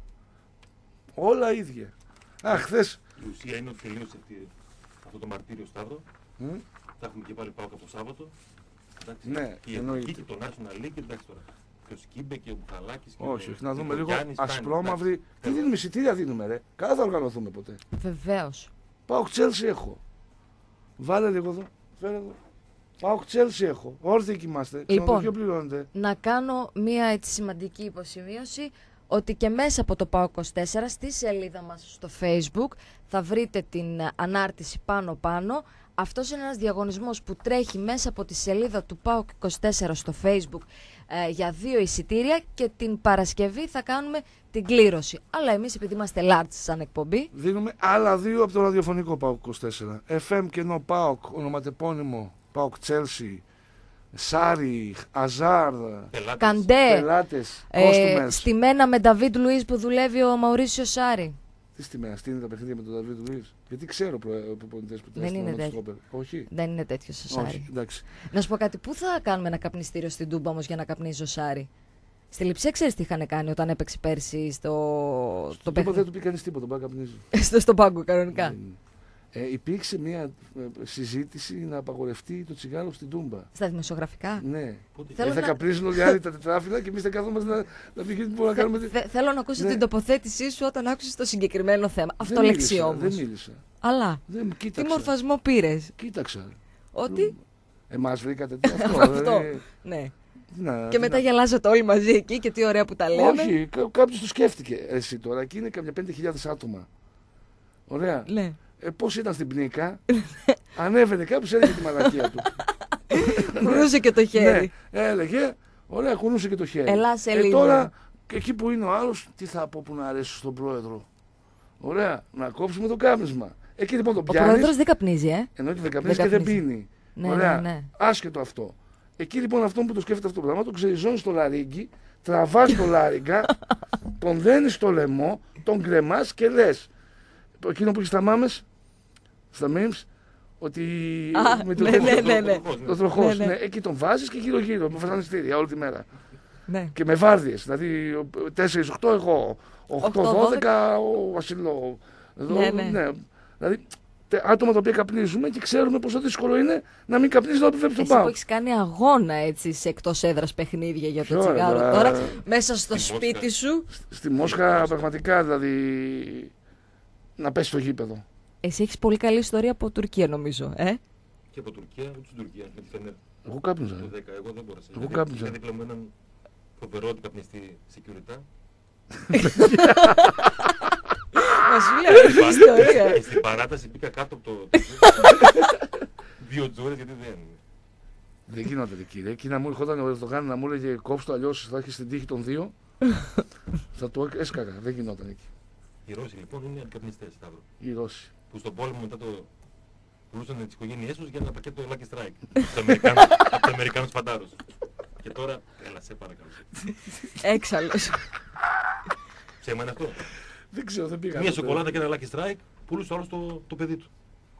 Όλα ίδια. Χθες. Η ουσία είναι ότι τελείωσε αυτό το μαρτύριο, Σταύρο. Θα έχουμε και πάλι πάω από το Σάββατο. Εντάξει, ναι, και εννοείται. Και το National League, εντάξει τώρα. Και ο Σκίμπε και ο Μπουχαλάκης. Όχι, να δούμε λίγο ασπρόμαυρη. Τι δίνουμε, εισιτήρια δίνουμε, ρε. Καλά θα οργανωθούμε ποτέ. Βεβαίως. Πάω Chelsea έχω. Βάλε λίγο εδώ. Φέρε εδώ. Πάω Chelsea έχω. Όρθιοι κοιμάστε. Λοιπόν, πληρώνετε. Να κάνω μία έτσι σημαντική υποσημείωση ότι και μέσα από το ΠΑΟΚ 24 στη σελίδα μας στο Facebook θα βρείτε την ανάρτηση πάνω. Αυτός είναι ένας διαγωνισμός που τρέχει μέσα από τη σελίδα του ΠΑΟΚ 24 στο Facebook για 2 εισιτήρια και την Παρασκευή θα κάνουμε την κλήρωση. Αλλά εμείς επειδή είμαστε large σαν εκπομπή, δίνουμε άλλα 2 από το ραδιοφωνικό ΠΑΟΚ 24. FM κενό ΠΑΟΚ, ονοματεπώνυμο ΠΑΟΚ Chelsea, Σάρι, Αζάρ, Καντέ, πελάτες, στημένα με Νταβίτ Λουίς που δουλεύει ο Μαουρίσιο Σάρι. Τι στημένα, τι είναι τα παιχνίδια με τον Νταβίτ Λουίς? Γιατί ξέρω προπονητές που δεν είναι τέτοιο. Όχι. Δεν είναι τέτοιο ο Σάρι. Εντάξει. Να σου πω κάτι, πού θα κάνουμε ένα καπνιστήριο στην Τούμπα όμως για να καπνίζει ο Σάρι? Στη Λειψία ξέρεις τι είχαν κάνει όταν έπαιξε πέρσι στο παιχνίδι? Δεν του πει κανείς τίποτα, μπορεί να καπνίζει. στον πάγκο κανονικά. Υπήρξε μια συζήτηση να απαγορευτεί το τσιγάρο στην Τούμπα. Στα δημοσιογραφικά. Ναι. Θα καπνίζουν όλοι οι άλλοι τα τετράφυλλα και εμείς δεν καθόμαστε να πει τι μπορούμε να κάνουμε. Θέλω να ακούσω την τοποθέτησή σου όταν άκουσες το συγκεκριμένο θέμα. Αυτό λέξη όμως. Δεν μίλησα. Αλλά. Τι μορφασμό πήρες? Κοίταξα. Ότι. Εμάς βρήκατε τι αυτό. Ναι. Και μετά γελάζατε όλοι μαζί εκεί και τι ωραία που τα λέμε. Όχι, κάποιος το σκέφτηκε. Εσύ τώρα, εκεί είναι καμιά 5.000 άτομα. Ωραία. Ναι. Πώς ήταν στην Πνίκα, ανέβαινε κάποιος, έλεγε τη μαλακία του. Κουνούσε και το χέρι. Ναι, έλεγε, ωραία, κουνούσε και το χέρι. Ελά, Σελήνη. Τώρα, εκεί που είναι ο άλλος, τι θα πω που να αρέσει στον πρόεδρο? Ωραία, να κόψουμε το κάπνισμα. Εκεί λοιπόν το πιάνεις. Ο πρόεδρος δεν καπνίζει, Εννοείται δεν καπνίζει και δεν πίνει. Ναι, ωραία, ναι. άσχετο αυτό. Εκεί λοιπόν αυτόν που το σκέφτεται αυτό το πράγμα, τον ξεριζώνει στο λαρίγκι, τραβάς το λάριγκα, τον δένεις στο λαιμό, τον κρεμάς και λες. Εκείνο που έχει στα μάμες, στα memes, ότι με το τροχός, ναι, εκεί τον βάζεις και γύρω-γύρω, με βασανιστήρια όλη τη μέρα. Ναι. Και με βάρδιες, δηλαδή 4-8 εγώ, 8-12 ο Βασιλό. Ναι. Δηλαδή άτομα τα οποία καπνίζουμε και ξέρουμε πόσο δύσκολο είναι να μην καπνίζει να επιβεύει τον ΠΑΟΚ. Εσύ που έχεις κάνει αγώνα έτσι σε εκτός έδρας παιχνίδια για το τσιγάρο τώρα, μέσα στο σπίτι σου. Στη Μόσχα πραγματικά δηλαδή να πέσει στο γήπεδο. Εσύ έχεις πολύ καλή ιστορία από Τουρκία νομίζω, Και από Τουρκία, ούτε στην Τουρκία, με τη Φενέρ. Εγώ κάπνιζα. Εγώ δεν μπόρεσα. Εγώ κάπνιζα. Είχα δίπλα μου έναν φοβερό καπνιστή security. Μας λέει αυτή η ιστορία. Στην παράταση μπήκα κάτω από το 2 τζόρες γιατί δεν... Δεν γινόταν κύριε. Εκεί να μου ερχόταν ο Ερντογάν να μου έλεγε κόψτε το, αλλιώς θα έχει την τύχη των 2. Θα το έσκαγα. Δεν γινόταν εκεί. Οι Ρώσοι λοιπόν είναι αντικαπνιστές, Σταύρο. Οι Ρώσοι. Που στον πόλεμο μετά το πουλούσαν τις οικογένειές τους για ένα πακέτο Lucky Strike. Από τους Αμερικάνους φαντάρους. Και τώρα, έλα σε παρακαλώ. Έξαλλος. Ψέμα είναι αυτό? Δεν ξέρω, δεν πήγα. Μία σοκολάτα και ένα Lucky Strike, πουλούσε όλος το παιδί του.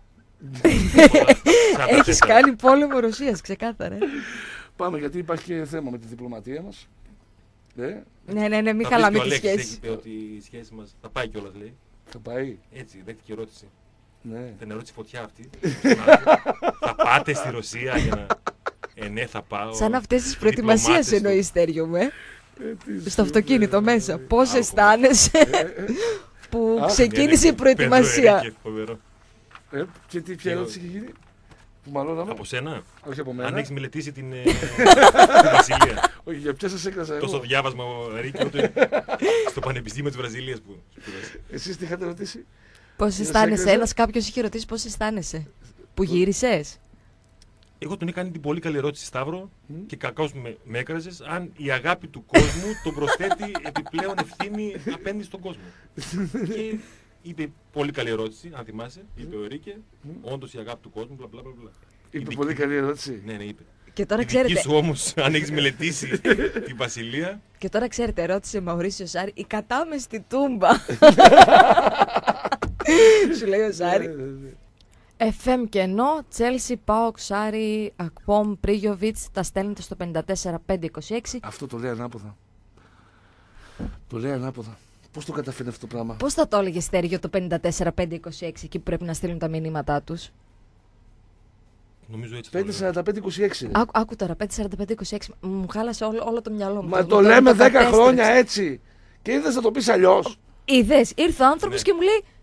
Έχεις κάνει πόλεμο Ρωσίας, ξεκάθαρα. Πάμε γιατί υπάρχει και θέμα με τη διπλωματία μας. Ναι, μην χαλάμε τη σχέση. Έχει πει ότι η σχέση μας θα πάει κιόλας, λέει. Θα πάει. Έτσι, δέχτηκε ερώτηση. Ναι. Την ερώτηση φωτιά αυτή. Θα πάτε στη Ρωσία για να... Ναι, θα πάω. Σαν αυτές τις προετοιμασίες εννοείς, Στέριο μου, στο αυτοκίνητο μέσα. Πώς αισθάνεσαι που ξεκίνησε η προετοιμασία. Ποια ερώτηση είχε γίνει? Που μαλώναμε. Από σένα. Όχι από μένα. Αν έχεις μελετήσει την Βασιλεία. Όχι, για ποια σας έκρασα εγώ. Τόσο διάβασμα ο Ρίκη ούτε στο Πανεπιστήμιο της Βραζιλίας που σπούδασε. Εσείς τι είχατε ρωτήσει? Πώς αισθάνεσαι? Κάποιος είχε ρωτήσει πώς αισθάνεσαι. Που γύρισες. Εγώ τον είχα κάνει την πολύ καλή ερώτηση, Σταύρο, και κακώς με έκραζες, αν η αγάπη του κόσμου τον προσθέτει επιπλέον ευθύνη απέναντι στον κόσμο. Και είπε πολύ καλή ερώτηση, αν θυμάσαι, είπε ο Ρίκε, όντως η αγάπη του κόσμου, μπλα μπλα μπλα. Είπε πολύ καλή ερώτηση. Ναι, είπε. Και τώρα Η δική ξέρετε. σου όμως, αν έχεις μελετήσει την Βασιλεία. Και τώρα ξέρετε, ρώτησε Μαουρίσιο Σάρη, η κατάμεστη τούμπα. Σου λέει ο Σάρη. FM κενό, Τσέλσι, Πάοκ, Σάρι, Ακπόμ, Πρίγιοβιτς, τα στέλνετε στο 54-526. Αυτό το λέει ανάποδα. Το λέει ανάποδα. Πώς το καταφέρνει αυτό το πράγμα? Πώς θα το έλεγε Στέργιο το 54-526 εκεί που πρέπει να στείλουν τα μηνύματά τους? Νομίζω έτσι. 5-45-26. Άκου τώρα, 5-45-26. Μου χάλασε όλο το μυαλό μου. Μα το λέμε 10 χρόνια έτσι. Και είδες να το πεις αλλιώς. Είδες, ήρθε ο άνθρωπος Ναι. και μου λέει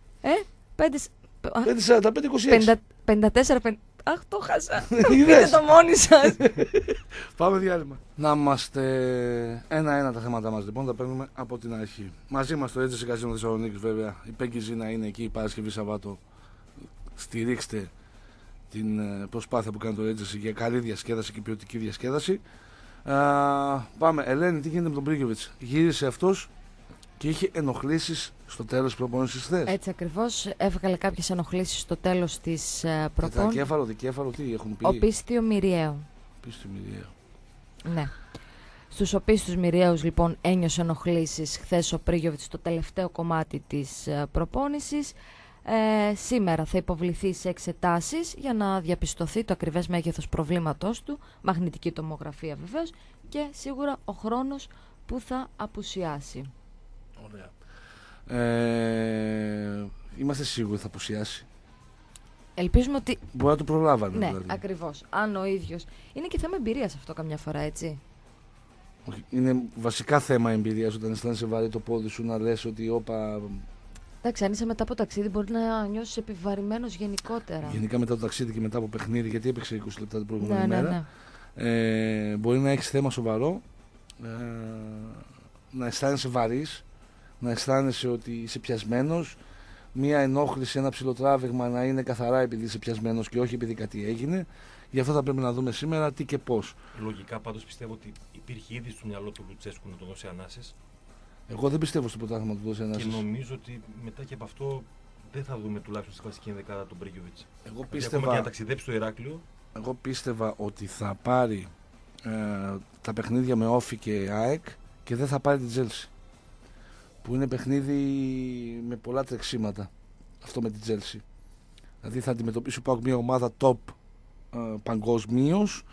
5-45-26. 54-5. Αχ, το χάσα. Είδες. Πείτε το μόνοι σας. Πάμε διάλειμμα. Να είμαστε ένα-ένα τα θέματα μας λοιπόν, τα παίρνουμε από την αρχή. Μαζί μας το Agency Casino Θεσσαλονίκης βέβαια. Η Πέγκη Ζήνα είναι εκεί Παρασκευή Σαββάτο. Στηρίξτε την προσπάθεια που κάνει το Agency για καλή διασκέδαση και ποιοτική διασκέδαση. Πάμε. Ελένη, τι γίνεται με τον Πρίγιοβιτς? Γύρισε αυτός και είχε ενοχλήσεις στο τέλος της προπόνησης χθες. Έτσι ακριβώς. Έβγαλε κάποιες ενοχλήσεις στο τέλος της προπόνησης. Τετρακέφαλο, δικέφαλο, τι έχουν πει? Οπίστιο Μυριαίο. Πίστιο Μυριαίο. Ναι. Στους οπίστιους Μυριαίους λοιπόν ένιωσε ενοχλήσεις χθες ο Πρίγιοβιτς στο τελευταίο κομμάτι της προπόνησης. Σήμερα θα υποβληθεί σε εξετάσεις για να διαπιστωθεί το ακριβές μέγεθος προβλήματός του, μαγνητική τομογραφία βεβαίως, και σίγουρα ο χρόνος που θα απουσιάσει. Ωραία. Είμαστε σίγουροι θα απουσιάσει. Ελπίζουμε ότι. Μπορεί να το προλάβανε. Ναι, δηλαδή. ακριβώς. Αν ο ίδιος. Είναι και θέμα εμπειρίας αυτό καμιά φορά, έτσι. Όχι, είναι βασικά θέμα εμπειρίας όταν αισθάνεσαι βαρύ το πόδι σου να λες ότι όπα. Εντάξει, αν είσαι μετά από ταξίδι, μπορεί να νιώσεις επιβαρημένος γενικότερα. Γενικά μετά το ταξίδι και μετά από παιχνίδι, γιατί έπαιξε 20 λεπτά την προηγούμενη Ναι. μέρα. Μπορεί να έχεις θέμα σοβαρό, να αισθάνεσαι βαρύς, να αισθάνεσαι ότι είσαι πιασμένος, μία ενόχληση, ένα ψηλοτράβηγμα να είναι καθαρά επειδή είσαι πιασμένος και όχι επειδή κάτι έγινε. Γι' αυτό θα πρέπει να δούμε σήμερα τι και πώς. Λογικά πάντως πιστεύω ότι υπήρχε ήδη στο μυαλό του Λουτσέσκου να τον δώσει ανάσες. Εγώ δεν πιστεύω στο πρωτάθλημα του δώσει Και νομίζω ότι μετά και από αυτό δεν θα δούμε τουλάχιστον στη κλασική ενδεκάδα τον Μπρίγιοβιτς. Εγώ Ακόμα και να ταξιδέψει στο Ηράκλειο. Εγώ πίστευα ότι θα πάρει τα παιχνίδια με Όφη και ΑΕΚ και δεν θα πάρει την Τζέλσι. Που είναι παιχνίδι με πολλά τρεξίματα. Αυτό με την Τζέλσι. Δηλαδή θα αντιμετωπίσει πάω μια ομάδα top παγκοσμίως,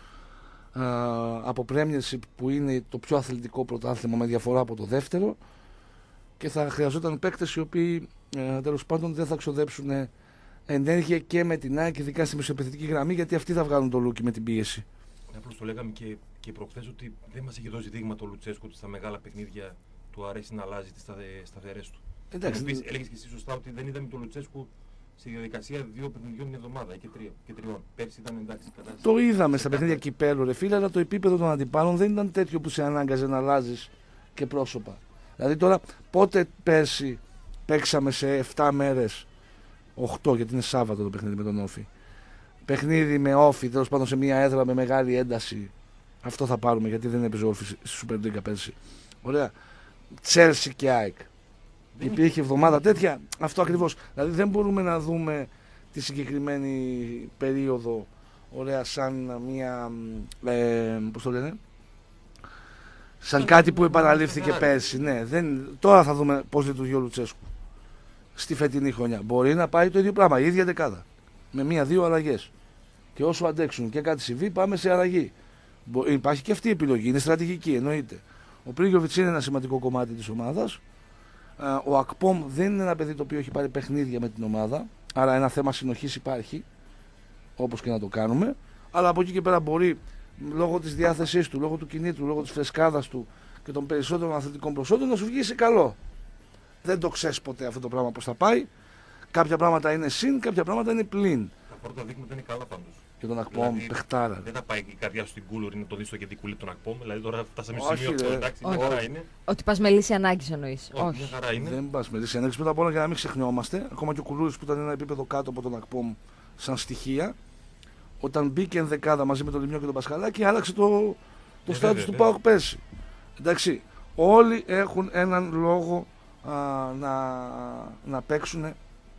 από Premiership που είναι το πιο αθλητικό πρωτάθλημα με διαφορά από το δεύτερο, και θα χρειαζόταν παίκτες οι οποίοι τέλος πάντων δεν θα ξοδέψουν ενέργεια και με την ΑΕΚ, ειδικά στη μεσοεπιθετική γραμμή, γιατί αυτοί θα βγάλουν το λούκι με την πίεση. Απλώς το λέγαμε και προχθές ότι δεν μας έχει δώσει δείγμα το Λουτσέσκου ότι στα μεγάλα παιχνίδια του αρέσει να αλλάζει τις σταθερές του. Εντάξει, έλεγες και εσύ σωστά ότι δεν είδαμε τον Λουτσέσκου στη διαδικασία 2 παιχνιδιών μια εβδομάδα ή και 3. Πέρσι ήταν εντάξει κατάσταση. το είδαμε στα παιχνίδια κυπέλλου, ρε φίλε, αλλά το επίπεδο των αντιπάλων δεν ήταν τέτοιο που σε ανάγκαζε να αλλάζεις και πρόσωπα. Δηλαδή τώρα πότε πέρσι παίξαμε σε 7 μέρες, 8 γιατί είναι Σάββατο το παιχνίδι με τον Όφη. Παιχνίδι με Όφη, τέλος πάντων σε μια έδρα με μεγάλη ένταση. Αυτό θα πάρουμε γιατί δεν έπαιζε Όφη στη Super League πέρσι. Ωραία. Τσέλσι και ΑΕΚ. Υπήρχε εβδομάδα τέτοια, αυτό ακριβώς. Δηλαδή δεν μπορούμε να δούμε τη συγκεκριμένη περίοδο, ωραία, σαν μια, πώς το λένε, σαν κάτι που επαναλήφθηκε πέρσι. Ναι, τώρα θα δούμε πώς λειτουργεί ο Λουτσέσκου στη φετινή χρονιά. Μπορεί να πάει το ίδιο πράγμα, η ίδια δεκάδα, με 1-2 αλλαγές. Και όσο αντέξουν και κάτι συμβεί, πάμε σε αλλαγή. Υπάρχει και αυτή η επιλογή, είναι στρατηγική, εννοείται. Ο Πρίγιοβιτς είναι ένα σημαντικό κομμάτι της ομάδας. Ο Ακπόμ δεν είναι ένα παιδί το οποίο έχει πάρει παιχνίδια με την ομάδα, άρα ένα θέμα συνοχής υπάρχει, όπως και να το κάνουμε. Αλλά από εκεί και πέρα μπορεί, λόγω της διάθεσής του, λόγω του κινήτρου, λόγω της φρεσκάδας του και των περισσότερων αθλητικών προσόντων, να σου βγει σε καλό. Δεν το ξέρεις ποτέ αυτό το πράγμα πώς θα πάει. κάποια πράγματα είναι συν, κάποια πράγματα είναι πλην. Τα πρώτα δείγματα είναι καλά πάντως. Και τον Ακπόμ, Δηλαδή, παιχτάρα. Δεν θα πάει η καρδιά σου στην κούλουρη να το δεις στο κεντρικούλι τον Ακπόμ. Δηλαδή τώρα φτάσαμε στο Όχι, σημείο αυτό. ρε. Εντάξει, Όχι. μια χαρά είναι. Ότι πας με λύση ανάγκης εννοείς. Όχι, μια Όχι. χαρά είναι. Δεν πα με τη έναρξη. Πρώτα απ' όλα για να μην ξεχνιόμαστε, ακόμα και ο Κουλούρης που ήταν ένα επίπεδο κάτω από τον Ακπόμ σαν στοιχεία, όταν μπήκε ενδεκάδα μαζί με τον Λιμιό και τον Πασχαλάκη, άλλαξε το στάτους βέβαια, του βέβαια. ΠΑΟΚ πέρσι. Εντάξει, όλοι έχουν έναν λόγο να παίξουν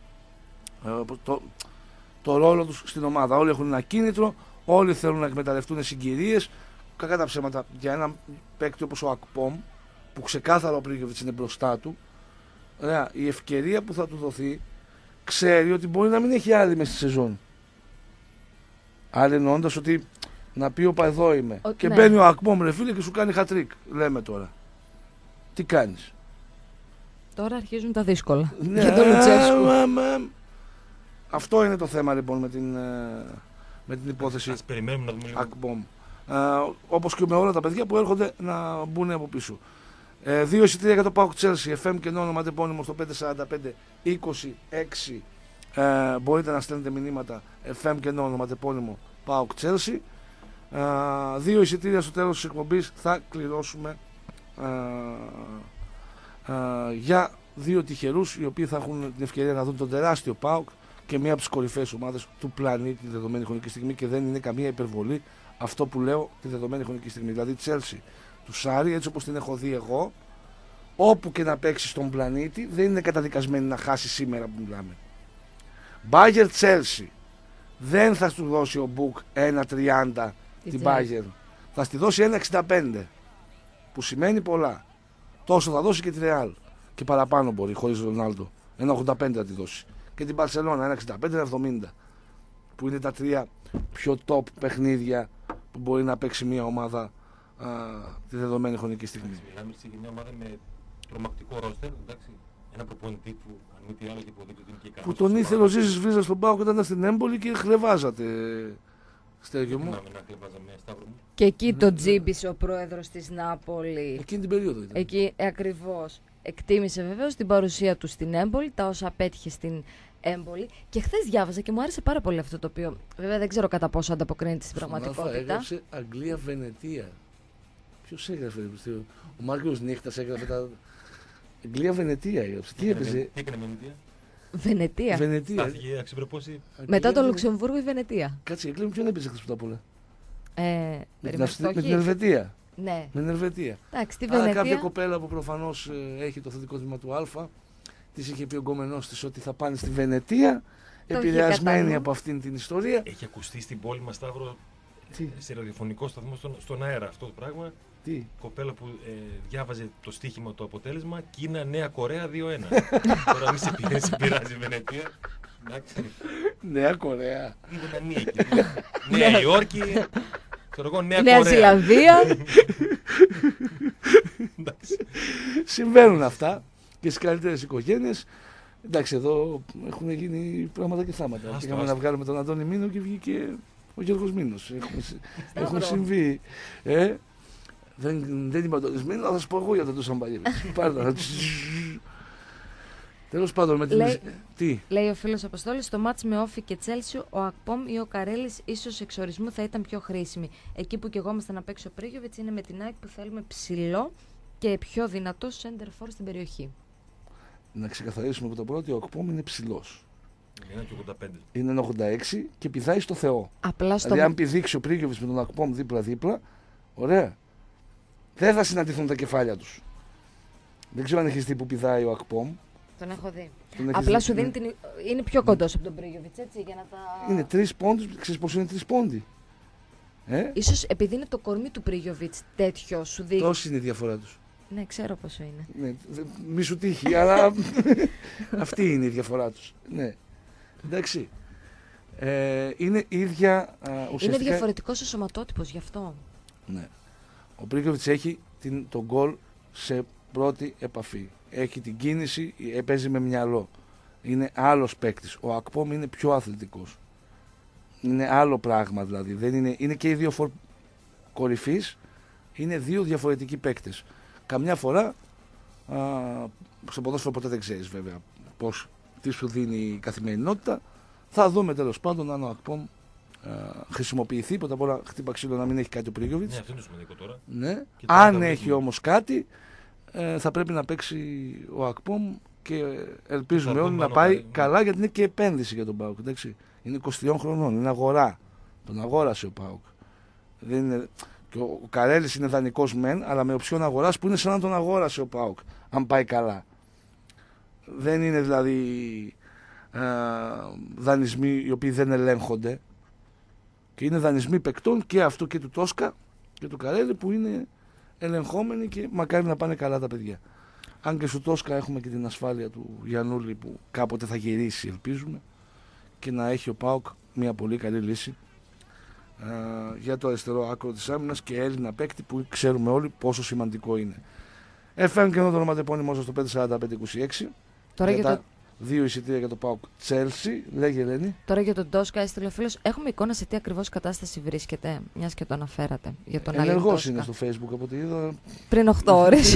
το ρόλο τους στην ομάδα. Όλοι έχουν ένα κίνητρο, όλοι θέλουν να εκμεταλλευτούν συγκυρίες. Κακά τα ψέματα για έναν παίκτη όπως ο Ακπόμ, που ξεκάθαρα ο Πρίγιοβιτς είναι μπροστά του, ωραία, η ευκαιρία που θα του δοθεί, ξέρει ότι μπορεί να μην έχει άλλη μες στη σεζόν. Άλλη εννοώντας ότι να πει όπα εδώ είμαι. Και ναι. μπαίνει ο Ακπόμ ρε φίλε και σου κάνει χατρίκ. Λέμε τώρα. Τι κάνεις? Τώρα αρχίζουν τα δύσκολα. Ναι, Για τον Λουτσέσκου. Αυτό είναι το θέμα λοιπόν με την υπόθεση Ας περιμένουμε να δούμε λίγο. Ακπόμ. Όπως και με όλα τα παιδιά που έρχονται να μπουν από πίσω. 2 εισιτήρια για το ΠΑΟΚ Chelsea, FM και ονοματεπώνυμο στο 545-26. Μπορείτε να στέλνετε μηνύματα FM και ονοματεπώνυμο ΠΑΟΚ Chelsea. 2 εισιτήρια στο τέλος της εκπομπής θα κληρώσουμε για 2 τυχερούς οι οποίοι θα έχουν την ευκαιρία να δουν τον τεράστιο ΠΑΟΚ και μία από τις κορυφαίες ομάδες του πλανήτη τη δεδομένη χρονική στιγμή, και δεν είναι καμία υπερβολή αυτό που λέω τη δεδομένη χρονική στιγμή. Δηλαδή Chelsea του Σάρι, έτσι όπως την έχω δει εγώ, όπου και να παίξει στον πλανήτη, δεν είναι καταδικασμένη να χάσει σήμερα που μιλάμε. Bayern Chelsea, δεν θα σου δώσει ο Μπουκ 1.30 την Bayern, θα στη δώσει 1.65, που σημαίνει πολλά. Τόσο θα δώσει και τη Real και παραπάνω μπορεί χωρίς Ρονάλντο, 1.85 θα τη δώσει. Και την Barcelona 1.65-1.70, που είναι τα 3 πιο top παιχνίδια που μπορεί να παίξει μια ομάδα τη δεδομένη χρονική στιγμή. Μιλάμε σε μια ομάδα με τρομακτικό ρόστερ, εντάξει. Ένα προπονητή που αν μη τι άλλο και υποδείξει ότι είναι και ικανός. Που τον ήθελε ο Ζήσης Βρίζας στον ΠΑΟΚ όταν ήταν στην Έμπολη και χλεβάζατε, Στέργιο μου. Θυμάμαι να κλεβάζαμε, Σταύρο μου. Και εκεί το τζίμπησε ο πρόεδρος της Νάπολη. Εκείνη την περίοδο ήταν. Εκεί ακριβώς. Εκτίμησε βεβαίως την παρουσία του στην Έμπολη, τα όσα πέτυχε στην Έμπολη. Και χθες διάβαζα και μου άρεσε πάρα πολύ αυτό το οποίο. Βέβαια δεν ξέρω κατά πόσο ανταποκρίνεται στην πραγματικότητα. Έγραψε Αγγλία-Βενετία. Ποιος έγραφε? Ο Μάρκος Νύχτας έγραφε τα. Αγγλία-Βενετία έγραψε. Τι έπαιζε? Τι έκανε με την Βενετία. Βενετία. Στάθηκε αξιοπρεπώς. Μετά το Λουξεμβούργο η Βενετία. Κάτσε, Αγγλία ποιον έπαιζε χθες πρώτα απ' όλα? Με την Ελβετία. Ναι. Με την Ελβετία. Εντάξει, τη Αλλά κάποια Βενετία. κοπέλα που προφανώς έχει το θετικό τμήμα του Α, της είχε πει ο γκόμενός της ότι θα πάνε στη Βενετία, Το είχε επηρεασμένη κατά νου. από αυτήν την ιστορία. Έχει ακουστεί στην πόλη μας, Σταύρο, Τι, σε ραδιοφωνικό σταθμό στον αέρα αυτό το πράγμα. τι. Κοπέλα που διάβαζε το στοίχημα, το αποτέλεσμα, Κίνα, Νέα Κορέα 2-1. Τώρα μη σε πειράζει η Βενετία. Εντάξει. Νέα Κορέα. Είναι μία εκεί. Νέα Υόρκη. Ξέρω εγώ, Νέα Νέα Κορέα. Ζηλανδία. Εντάξει. Συμβαίνουν αυτά και στις καλύτερες οικογένειες. Εντάξει, εδώ έχουν γίνει πράγματα και θάματα. Άστο, Πήγαμε άστο. να βγάλουμε τον Αντώνη Μήνο και βγήκε ο Γιώργος Μήνος. Έχουν συμβεί. Δεν είμαι Αντώνης Μήνο, θα σας πω εγώ για το Σαμπαγίδη. Πάρτα. Τέλος πάντων, με την. Λέει- Τι. Λέει ο φίλος Αποστόλης, στο μάτς με Όφη και Τσέλσιου, ο Ακπόμ ή ο Καρέλης ίσως εξορισμού θα ήταν πιο χρήσιμοι. Εκεί που και εγώ ήμασταν να παίξει ο Πρίγιοβιτς είναι με την ΑΕΚ που θέλουμε ψηλό και πιο δυνατό center for στην περιοχή. Να ξεκαθαρίσουμε από το πρώτο, ο Ακπόμ είναι ψηλός. Είναι 1,85. Είναι 1,86 και πηδάει στο Θεό. Απλά στο. Δηλαδή, αν πηδήξει ο Πρίγιοβιτς με τον Ακπόμ δίπλα-δίπλα, ωραία, δεν θα συναντηθούν τα κεφάλια τους. Δεν ξέρω αν έχεις δει που πηδάει ο Ακπόμ. Τον έχω δει. Τον έχεις Απλά δει? σου δίνει την. Είναι πιο κοντός από τον Πρίγιοβιτς, έτσι, για να τα. Είναι 3 πόντους, ξέρεις πόσο είναι 3 πόντοι. Ίσως επειδή είναι το κορμί του Πρίγιοβιτς τέτοιο, σου δείχνει. Τόση είναι η διαφορά τους. Ναι, ξέρω πόσο είναι. Ναι, μη σου τύχει, αλλά αυτή είναι η διαφορά τους. Ναι. Εντάξει. Είναι ίδια ουσιαστικά. Είναι διαφορετικός ο σωματότυπος γι' αυτό. Ναι. Ο Πρίγιοβιτς έχει τον γκολ σε πρώτη επαφή. Έχει την κίνηση, παίζει με μυαλό. Είναι άλλος παίκτης. Ο Ακπόμ είναι πιο αθλητικός. Είναι άλλο πράγμα δηλαδή. Δεν είναι και οι δύο κορυφής. Είναι δύο διαφορετικοί παίκτες. Καμιά φορά στο ποδόσφαιρο ποτέ δεν ξέρεις βέβαια πώς τι σου δίνει η καθημερινότητα. Θα δούμε τέλος πάντων αν ο Ακπομ χρησιμοποιηθεί. Πρώτα απ' όλα, χτύπα ξύλο να μην έχει κάτι ο Πρίγιοβιτς. Ναι, αυτό είναι σημαντικό τώρα. Ναι. τώρα Αν θα έχει βλέπουμε. όμως κάτι, θα πρέπει να παίξει ο Ακπομ και ελπίζουμε Θα όλοι δούμε να αν πάει ναι. καλά, γιατί είναι και επένδυση για τον ΠΑΟΚ. Εντάξει. Είναι 23 χρονών, είναι αγορά. Τον αγόρασε ο ΠΑΟΚ. Δεν είναι... Και ο Καρέλης είναι δανεικός μεν, αλλά με οψιόν αγοράς που είναι σαν να τον αγόρασε ο ΠΑΟΚ, αν πάει καλά. Δεν είναι δηλαδή δανεισμοί οι οποίοι δεν ελέγχονται. Και είναι δανεισμοί παικτών και αυτού και του Τόσκα και του Καρέλη που είναι ελεγχόμενοι και μακάρι να πάνε καλά τα παιδιά. Αν και στο Τόσκα έχουμε και την ασφάλεια του Γιαννούλη που κάποτε θα γυρίσει, ελπίζουμε, και να έχει ο ΠΑΟΚ μια πολύ καλή λύση για το αριστερό άκρο της άμυνας και Έλληνα παίκτη που ξέρουμε όλοι πόσο σημαντικό είναι. Έφεραν και εδώ το ονοματεπώνυμό σας στο 54526 Τώρα για για, τα 2 εισιτήρια για το ΠΑΟΚ Τσέλσι. Λέγε Ελένη. τώρα για τον Τόσκα έστειλε ο φίλος. Έχουμε εικόνα σε τι ακριβώς κατάσταση βρίσκεται, μιας και το αναφέρατε. Για τον Αλήν Ενεργός Τόσκα. είναι στο Facebook από ό,τι είδα. Πριν 8 ώρες.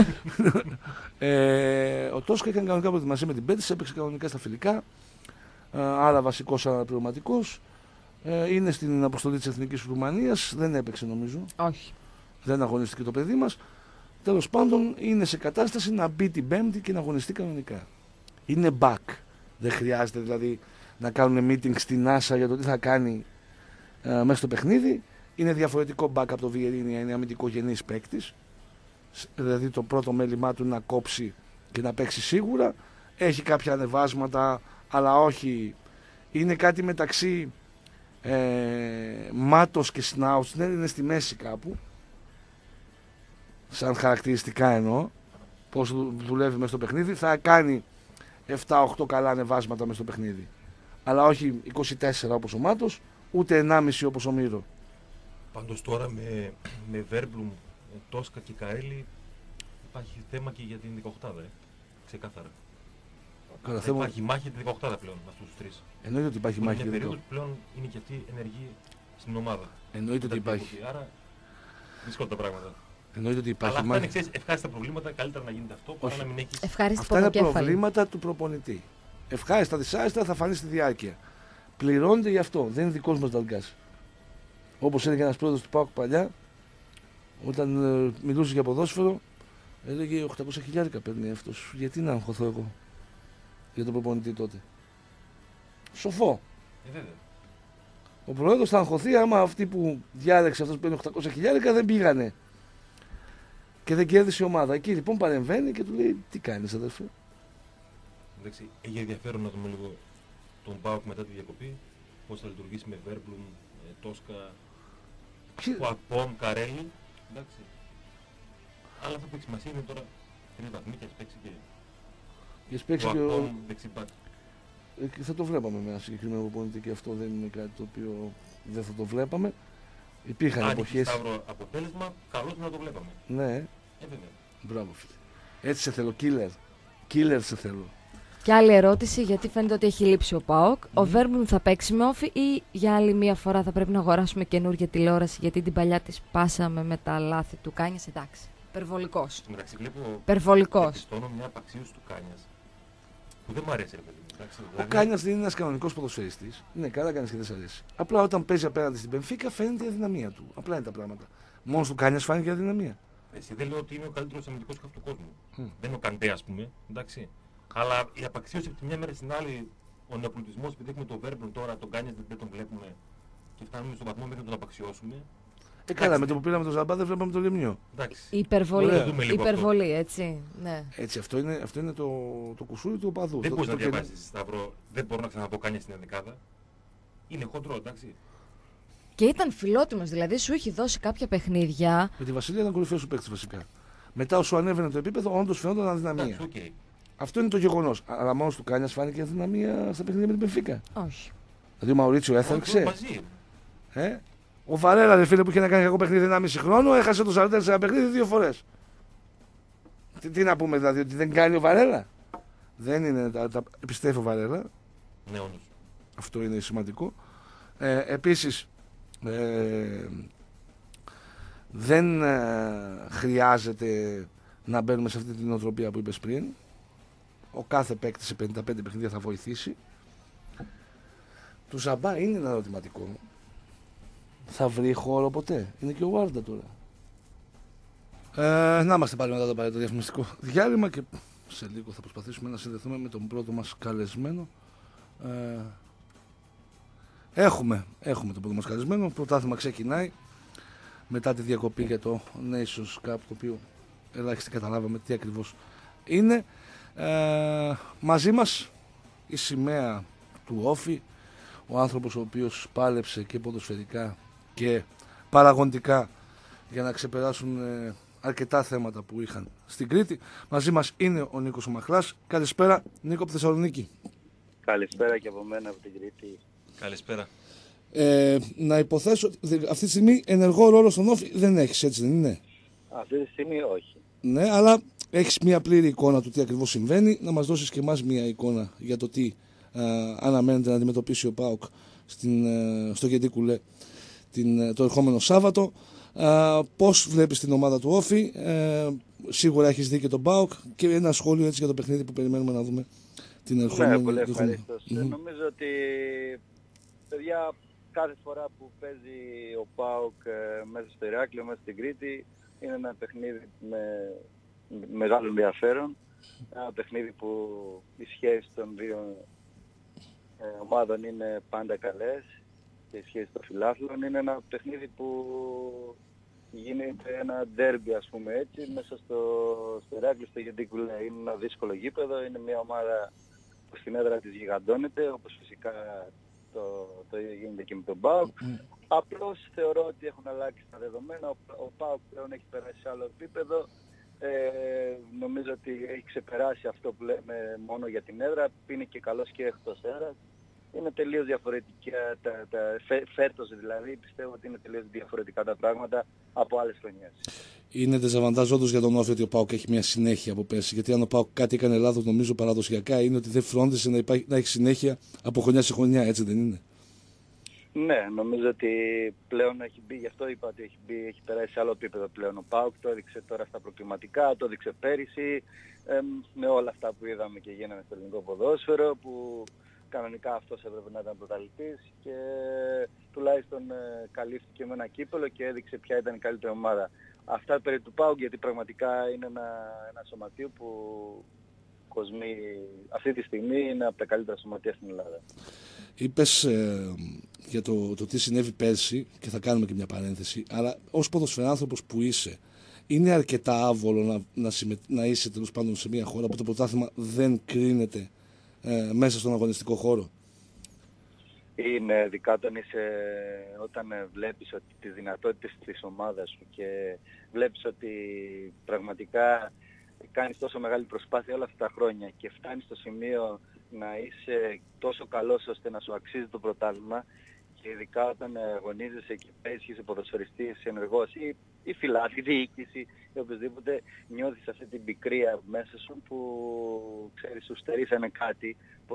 Ο Τόσκα έκανε κανονικά προετοιμασία με την Πέτση, έπαιξε κανονικά στα φιλικά. Άρα βασικός αναπληρωματικός. Είναι στην αποστολή της Εθνικής Ρουμανίας. Δεν έπαιξε νομίζω. Όχι. Δεν αγωνίστηκε το παιδί μας. Τέλος πάντων είναι σε κατάσταση να μπει την Πέμπτη και να αγωνιστεί κανονικά. Είναι back. Δεν χρειάζεται δηλαδή να κάνουν meeting στην NASA για το τι θα κάνει μέσα στο παιχνίδι. Είναι διαφορετικό back από το Βιερίνια, είναι αμυντικογενής παίκτης. Δηλαδή το πρώτο μέλημά του είναι να κόψει και να παίξει σίγουρα. Έχει κάποια ανεβάσματα, αλλά όχι. Είναι κάτι μεταξύ Μάτος και Σνάουτς, είναι στη μέση κάπου. Σαν χαρακτηριστικά εννοώ πώς δουλεύει μέσα στο παιχνίδι. Θα κάνει 7-8 καλά ανεβάσματα μέσα στο παιχνίδι. Αλλά όχι 24 όπως ο Μάτος, ούτε 1,5 όπως ο Μύρο. Πάντως τώρα με Βέρμπλουμ, Τόσκα και Καρέλη υπάρχει θέμα και για την 18η. Ξεκάθαρα. Καλά, Θα υπάρχει μάχη για την 18η πλέον με αυτούς τους τρεις. Εννοείται ότι υπάρχει μάχη Είναι για μια το περίοδος που πλέον είναι και αυτή ενεργή στην ομάδα. Εννοείται ότι Μετά την υπάρχει. διακοπή. Άρα δύσκολα τα πράγματα. Εννοείται ότι Αλλά υπάρχει αυτά είναι μάχη. ξέρεις, ευχάριστα προβλήματα. Καλύτερα να γίνεται αυτό παρά Όχι. να μην έχεις. Ευχάριστη Αυτά είναι πονοκέφαλη. προβλήματα του προπονητή. Ευχάριστα δυσάρεστα θα φανεί στη διάρκεια. Πληρώνεται γι' αυτό. Δεν είναι δικός μας δαλγκάς. Όπως έλεγε ένας πρόεδρος του ΠΑΟΚ παλιά, όταν μιλούσε για ποδόσφαιρο, έλεγε 800.000 παίρνει αυτός. Γιατί να αγχωθώ εγώ για τον προπονητή τότε. Σοφό. Βέβαια. Ο πρόεδρος θα αγχωθεί άμα αυτοί που διάλεξε αυτός που παίρνει 800.000 δεν πήγανε. Και δεν κέρδισε η ομάδα. Εκεί λοιπόν παρεμβαίνει και του λέει: τι κάνεις, αδερφέ. Εντάξει, έχει ενδιαφέρον να δούμε λίγο τον ΠΑΟΚ μετά τη διακοπή. Πώς θα λειτουργήσει με Βέρμπλουμ, Τόσκα, ο Ακπομ, Καρέλη. Εντάξει. Αλλά αυτό που έχει σημασία είναι τώρα 3 βαθμοί και ας παίξει και Και παίξει ο και Ακπομ δεξιμπάκ. θα το βλέπαμε με ένα συγκεκριμένο προπονητή και αυτό δεν είναι κάτι το οποίο δεν θα το βλέπαμε. Υπήρχαν Αν είχε εποχές. Σταύρο αποτέλεσμα, καλώς να το βλέπαμε. Ναι, Βέβαια. μπράβο φίλε. Έτσι σε θέλω, killer. Killer σε θέλω. Και άλλη ερώτηση, γιατί φαίνεται ότι έχει λείψει ο ΠΑΟΚ. Ο Βέρμπλουμ θα παίξει με όφη ή για άλλη μία φορά θα πρέπει να αγοράσουμε καινούργια τηλεόραση γιατί την παλιά τη πάσαμε με τα λάθη του Κάνιας. Εντάξει. Υπερβολικός. Στο μεταξύ βλέπω. Υπερβολικός. Διαπιστώνω μια απαξίωση του Κάνιας που δεν μου αρέσει, ρε παιδί μου. Εντάξει, Ο δηλαδή, Κάνιας δεν είναι ένας κανονικός ποδοσφαιριστής. Ναι, καλά κάνεις και δεν σ' αρέσει. Απλά όταν παίζει απέναντι στην Πενφίκα φαίνεται η αδυναμία του. Απλά είναι τα πράγματα. Μόνος του Κάνιας φάνηκε η αδυναμία. εσύ δεν λέω ότι είναι ο καλύτερος αμυντικός χαφ του κόσμου. Μμ. Δεν είναι ο Καντέ, ας πούμε. Εντάξει. Αλλά η απαξίωση από τη μια μέρα στην άλλη, ο νεοπλουτισμός, επειδή έχουμε τον Βέρμπλουμ τώρα, τον Κάνιας δεν τον βλέπουμε και φτάνουμε στον βαθμό μέχρι να τον απαξιώσουμε. Καλά, με το που πήραμε τον Ζαμπά δεν βλέπαμε το Λεμιό. Εντάξει. Υπερβολή. Ωραία. Δούμε λίγο Υπερβολή, έτσι. Ναι. Έτσι, αυτό είναι το κουσούρι του οπαδού. Δεν Το- μπορείς το να κενό. διαβάσεις, Σταύρο. Δεν μπορώ να ξαναδώ Κάνια στην ενδεκάδα. Είναι χοντρό, εντάξει. Και ήταν φιλότιμος, δηλαδή σου έχει δώσει κάποια παιχνίδια. Με τη Βασιλεία ήταν κορυφαίο σου παίκτη βασικά. Μετά όσο ανέβαινε το επίπεδο, όντως φαινόταν αδυναμία. Εντάξει, οκ. Αυτό είναι το γεγονός. Αλλά μόνο του Κάνιας φάνηκε αδυναμία στα παιχνίδια με την Πενφίκα. Όχι. Δηλαδή ο Μαουρίτσιο έθαλξε. Μαζί. Ο Βαρέλα, ρε φίλε, που είχε να κάνει κακό παιχνίδι 1,5 χρόνο, έχασε το 44 σε ένα παιχνίδι 2 φορές. Τι να πούμε δηλαδή, ότι δεν κάνει ο Βαρέλα. Δεν είναι. Επιστρέφει ο Βαρέλα. Ναι, όντως. Αυτό είναι σημαντικό. Επίσης, δεν χρειάζεται να μπαίνουμε σε αυτή την νοοτροπία που είπες πριν. ο κάθε παίκτη σε 55 παιχνίδια θα βοηθήσει. Του Ζαμπά είναι ένα ερωτηματικό. Θα βρει χώρο ποτέ? Είναι και ο Βάρντα τώρα. Να είμαστε πάλι μετά το διαφημιστικό διάλειμμα και σε λίγο θα προσπαθήσουμε να συνδεθούμε με τον πρώτο μας καλεσμένο. Έχουμε τον πρώτο μας καλεσμένο. Το πρωτάθλημα ξεκινάει μετά τη διακοπή για το Nations Cup, το οποίο ελάχιστοι καταλάβαμε τι ακριβώς είναι. Μαζί μας η σημαία του Όφη, ο άνθρωπος ο οποίος πάλεψε και ποδοσφαιρικά και παραγωγικά για να ξεπεράσουν αρκετά θέματα που είχαν στην Κρήτη. Μαζί μας είναι ο Νίκος ο Μαχλάς. Καλησπέρα Νίκο από Θεσσαλονίκη. Καλησπέρα και από μένα από την Κρήτη. Καλησπέρα. Να υποθέσω ότι αυτή τη στιγμή ενεργό ρόλο στον Όφη δεν έχεις, έτσι δεν είναι? Αυτή τη στιγμή όχι. Ναι, αλλά έχεις μια πλήρη εικόνα του τι ακριβώς συμβαίνει. Να μας δώσεις και εμάς μια εικόνα για το τι αναμένεται να αντιμετωπίσει ο ΠΑΟΚ στο Γεντή Κουλέ το ερχόμενο Σάββατο. Πώς βλέπεις την ομάδα του Όφη? Σίγουρα έχεις δει και τον ΠΑΟΚ, και ένα σχόλιο έτσι για το παιχνίδι που περιμένουμε να δούμε την ερχόμενη. Ναι, πολύ ευχαριστώς. Νομίζω ότι, παιδιά, κάθε φορά που παίζει ο ΠΑΟΚ μέσα στο Ηράκλειο, μέσα στην Κρήτη, είναι ένα παιχνίδι με μεγάλο ενδιαφέρον. Ένα παιχνίδι που οι σχέσεις των δύο ομάδων είναι πάντα καλές και οι σχέσεις των φιλάθλων. Είναι ένα παιχνίδι που γίνεται ένα ντέρμπι, ας πούμε έτσι, μέσα στο Ηράκλειο, στο Γεντή Κουλέ. Είναι ένα δύσκολο γήπεδο, είναι μια ομάδα που στην έδρα της γιγαντώνεται, όπως φυσικά το ίδιο γίνεται και με τον ΠΑΟΚ. Απλώς θεωρώ ότι έχουν αλλάξει τα δεδομένα. Ο ΠΑΟΚ πλέον έχει περάσει σε άλλο επίπεδο. Νομίζω ότι έχει ξεπεράσει αυτό που λέμε μόνο για την έδρα. Είναι και καλός και εκτός έδρας. Είναι τελείως διαφορετικά φέτος, δηλαδή πιστεύω ότι είναι τελείως διαφορετικά τα πράγματα από άλλες χρονιές. Είναι δεζαβαντάζ όντως για τον Όφη ότι ο ΠΑΟΚ έχει μια συνέχεια από πέρσι. Γιατί αν ο ΠΑΟΚ κάτι έκανε λάθος, νομίζω παραδοσιακά είναι ότι δεν φρόντισε να έχει συνέχεια από χρονιά σε χρονιά, έτσι δεν είναι? Ναι, νομίζω ότι πλέον έχει μπει, γι' αυτό είπα ότι έχει περάσει σε άλλο επίπεδο πλέον ο ΠΑΟΚ. Το έδειξε τώρα στα προκριματικά, το έδειξε πέρυσι, με όλα αυτά που είδαμε και γίνανε στο ελληνικό ποδόσφαιρο, που κανονικά αυτός έπρεπε να ήταν πρωταθλητής και τουλάχιστον καλύφθηκε με ένα κύπελο και έδειξε ποια ήταν η καλύτερη ομάδα. Αυτά περί του ΠΑΟΚ, γιατί πραγματικά είναι ένα σωματείο που κοσμεί αυτή τη στιγμή, είναι από τα καλύτερα σωματεία στην Ελλάδα. Είπες για το τι συνέβη πέρσι και θα κάνουμε και μια παρένθεση, αλλά ως ποδοσφαιράνθρωπος που είσαι, είναι αρκετά άβολο να είσαι τέλος πάντων σε μια χώρα που το πρωτάθλημα δεν κρίνεται μέσα στον αγωνιστικό χώρο? Είναι ειδικά όταν βλέπεις ότι τις δυνατότητες της ομάδας σου και βλέπεις ότι πραγματικά κάνεις τόσο μεγάλη προσπάθεια όλα αυτά τα χρόνια και φτάνεις στο σημείο να είσαι τόσο καλός ώστε να σου αξίζει το πρωτάθλημα, και ειδικά όταν αγωνίζεσαι και παίζεις, είσαι ποδοσφαιριστής ενεργός ή φιλάθλη, διοίκηση ή οποιοδήποτε, νιώθεις αυτή την πικρία μέσα σου που ξέρεις σου στερήσανε κάτι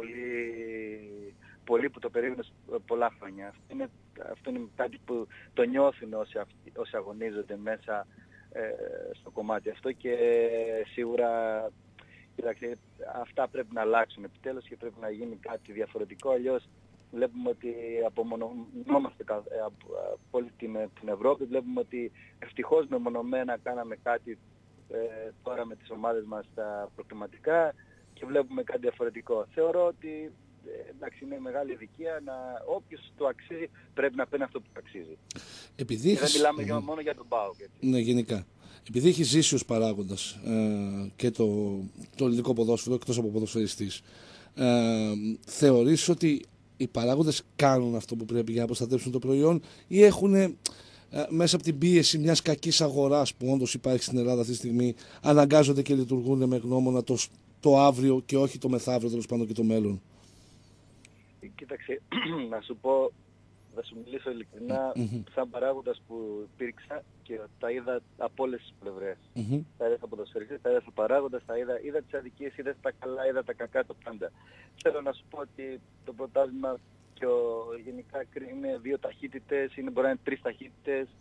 πολύ που το περίμενες πολλά χρόνια. Αυτό είναι κάτι που το νιώθουν όσοι αγωνίζονται μέσα στο κομμάτι αυτό, και σίγουρα κοιτάξτε, αυτά πρέπει να αλλάξουν επιτέλους και πρέπει να γίνει κάτι διαφορετικό. Αλλιώς βλέπουμε ότι απομονωνόμαστε από όλη την Ευρώπη. Βλέπουμε ότι ευτυχώς μεμονωμένα κάναμε κάτι τώρα με τις ομάδες μας στα προκριματικά και βλέπουμε κάτι διαφορετικό. Θεωρώ ότι εντάξει, είναι μεγάλη ειδικία όποιος το αξίζει πρέπει να παίρνει αυτό που αξίζει. Δεν μιλάμε μόνο για τον ΠΑΟΚ. Ναι, γενικά. Επειδή έχει ζήσει ως παράγοντας και το ελληνικό ποδόσφαιρο εκτός από ποδοσφαιριστής, θεωρείς ότι οι παράγοντες κάνουν αυτό που πρέπει για να προστατεύσουν το προϊόν, ή έχουν μέσα από την πίεση μιας κακής αγοράς που όντως υπάρχει στην Ελλάδα αυτή τη στιγμή, αναγκάζονται και λειτουργούν με γνώμονα το αύριο και όχι το μεθαύριο, τέλος πάντων, και το μέλλον? Κοίταξε, να σου πω, θα σου μιλήσω ειλικρινά, σαν παράγοντας που υπήρξα και τα είδα από όλες τις πλευρές. Τα είδα σαν ποδοσφαιριστής, τα είδα σαν παράγοντας, είδα τις αδικίες, είδα τα καλά, είδα τα κακά, το πάντα. Θέλω να σου πω ότι το πρωτάθλημα και γενικά είναι δύο ταχύτητες, μπορεί να είναι τρεις ταχύτητες.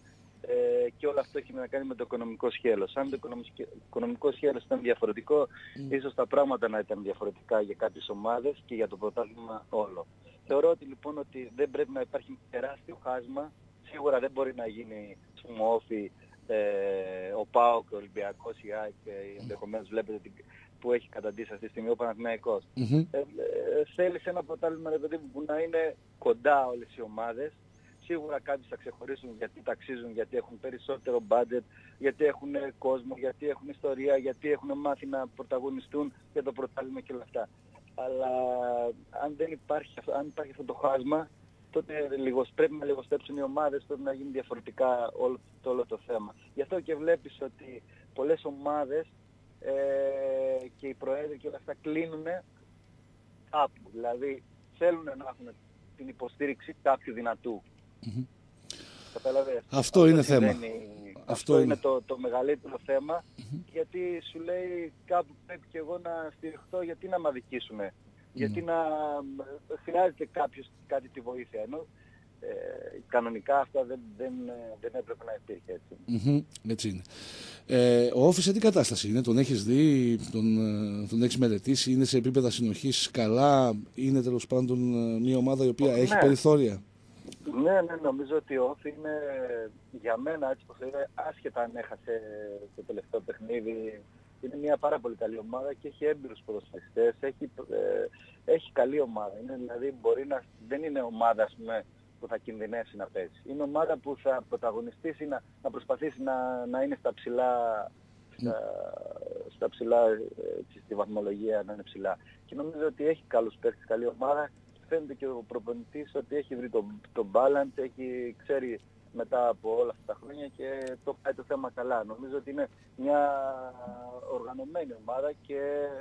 και όλο αυτό έχει να κάνει με το οικονομικό σχέλος. Αν το οικονομικό σχέλος ήταν διαφορετικό, ίσως τα πράγματα να ήταν διαφορετικά για κάποιες ομάδες και για το πρωτάθλημα όλο. Θεωρώ ότι λοιπόν ότι δεν πρέπει να υπάρχει τεράστιο χάσμα. Σίγουρα δεν μπορεί να γίνει Όφη, ο ΠΑΟΚ, ο Ολυμπιακός, η ΑΕΚ, ενδεχομένως βλέπετε που έχει καταντήσει αυτή τη στιγμή ο Παναθηναϊκός. Θέλει ένα πρωτάθλημα που να είναι κοντά όλες οι ομάδες. Σίγουρα κάποιοι θα ξεχωρίσουν γιατί ταξίζουν, γιατί έχουν περισσότερο budget, γιατί έχουν κόσμο, γιατί έχουν ιστορία, γιατί έχουν μάθει να πρωταγωνιστούν για το πρωτάθλημα και όλα αυτά. Αλλά αν δεν υπάρχει, αν υπάρχει αυτό το χάσμα, τότε πρέπει να λιγοστέψουν οι ομάδες, πρέπει να γίνει διαφορετικά όλο το θέμα. Γι' αυτό και βλέπεις ότι πολλές ομάδες και οι προέδροι και όλα αυτά κλείνουν κάπου. Δηλαδή θέλουν να έχουν την υποστήριξη κάποιου δυνατού. Αυτό είναι θέμα. Αυτό είναι το μεγαλύτερο θέμα, γιατί σου λέει κάπου πρέπει και εγώ να στηριχθώ, γιατί να με αδικήσουνε, γιατί να χρειάζεται κάποιος κάτι τη βοήθεια, ενώ κανονικά αυτά δεν έπρεπε να υπήρχε έτσι. Έτσι είναι. Ο Όφη σε τι κατάσταση είναι, τον έχεις δει, τον έχεις μελετήσει, είναι σε επίπεδα συνοχής καλά, είναι τέλος πάντων μια ομάδα η οποία έχει περιθώρια? Ναι, νομίζω ότι ο Όφη είναι για μένα, έτσι πως είναι, άσχετα αν έχασε το τελευταίο παιχνίδι, είναι μια πάρα πολύ καλή ομάδα και έχει έμπειρους ποδοσφαιριστές, έχει καλή ομάδα. Είναι, δηλαδή δεν είναι ομάδα που θα κινδυνεύσει να παίζει. Είναι ομάδα που θα πρωταγωνιστήσει, να προσπαθήσει να είναι στα ψηλά στη βαθμολογία, να είναι ψηλά. Και νομίζω ότι έχει καλούς παίκτες, καλή ομάδα. Φαίνεται και ο προπονητής ότι έχει βρει το balance, ξέρει μετά από όλα αυτά τα χρόνια και το πάει το θέμα καλά. Νομίζω ότι είναι μια οργανωμένη ομάδα και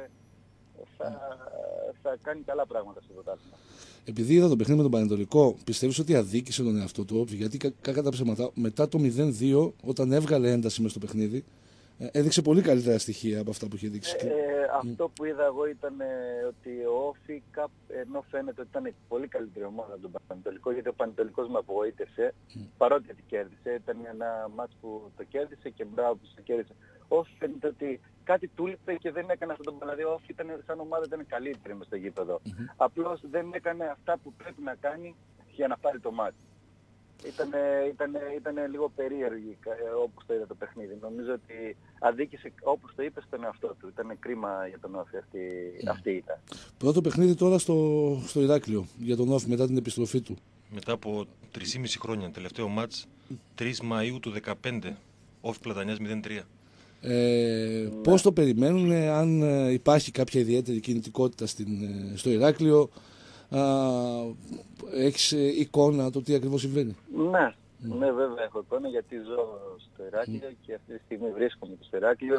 θα κάνει καλά πράγματα στο πρωτάθλημα. Επειδή είδα το παιχνίδι με τον Πανετολικό, πιστεύεις ότι αδίκησε τον εαυτό του? Γιατί κακά τα ψέματα, μετά το 0-2, όταν έβγαλε ένταση μες στο παιχνίδι, έδειξε πολύ καλύτερα στοιχεία από αυτά που είχε δείξει. Αυτό που είδα εγώ ήταν ότι ο Όφη, ενώ φαίνεται ότι ήταν πολύ καλύτερη ομάδα από τον Πανετολικό, γιατί ο Πανετολικός με απογοήτευσε, παρότι την κέρδισε, ήταν ένα μάτς που το κέρδισε και μπράβο που το κέρδισε. Ο Όφη φαίνεται ότι κάτι του λείπε και δεν έκανε αυτό το δηλαδή ο Όφη σαν ομάδα ήταν καλύτερη μες στο γήπεδο. Απλώς δεν έκανε αυτά που πρέπει να κάνει για να πάρει το μάτς. Ήταν λίγο περίεργη όπως το είδα το παιχνίδι. Νομίζω ότι αδίκησε, όπως το είπε, στον εαυτό του. Ήταν κρίμα για τον Όφη αυτή ήταν. Πρώτο παιχνίδι τώρα στο Ηράκλειο για τον Όφη μετά την επιστροφή του. Μετά από 3,5 χρόνια, τελευταίο μάτς 3 Μαΐου του 2015, Όφη Πλατανιάς 0-3. Πώς το περιμένουν, αν υπάρχει κάποια ιδιαίτερη κινητικότητα στο Ηράκλειο? Έχεις εικόνα το τι ακριβώς συμβαίνει? Ναι, βέβαια έχω εικόνα, γιατί ζω στο Ηράκλειο και αυτή τη στιγμή βρίσκομαι στο Ηράκλειο.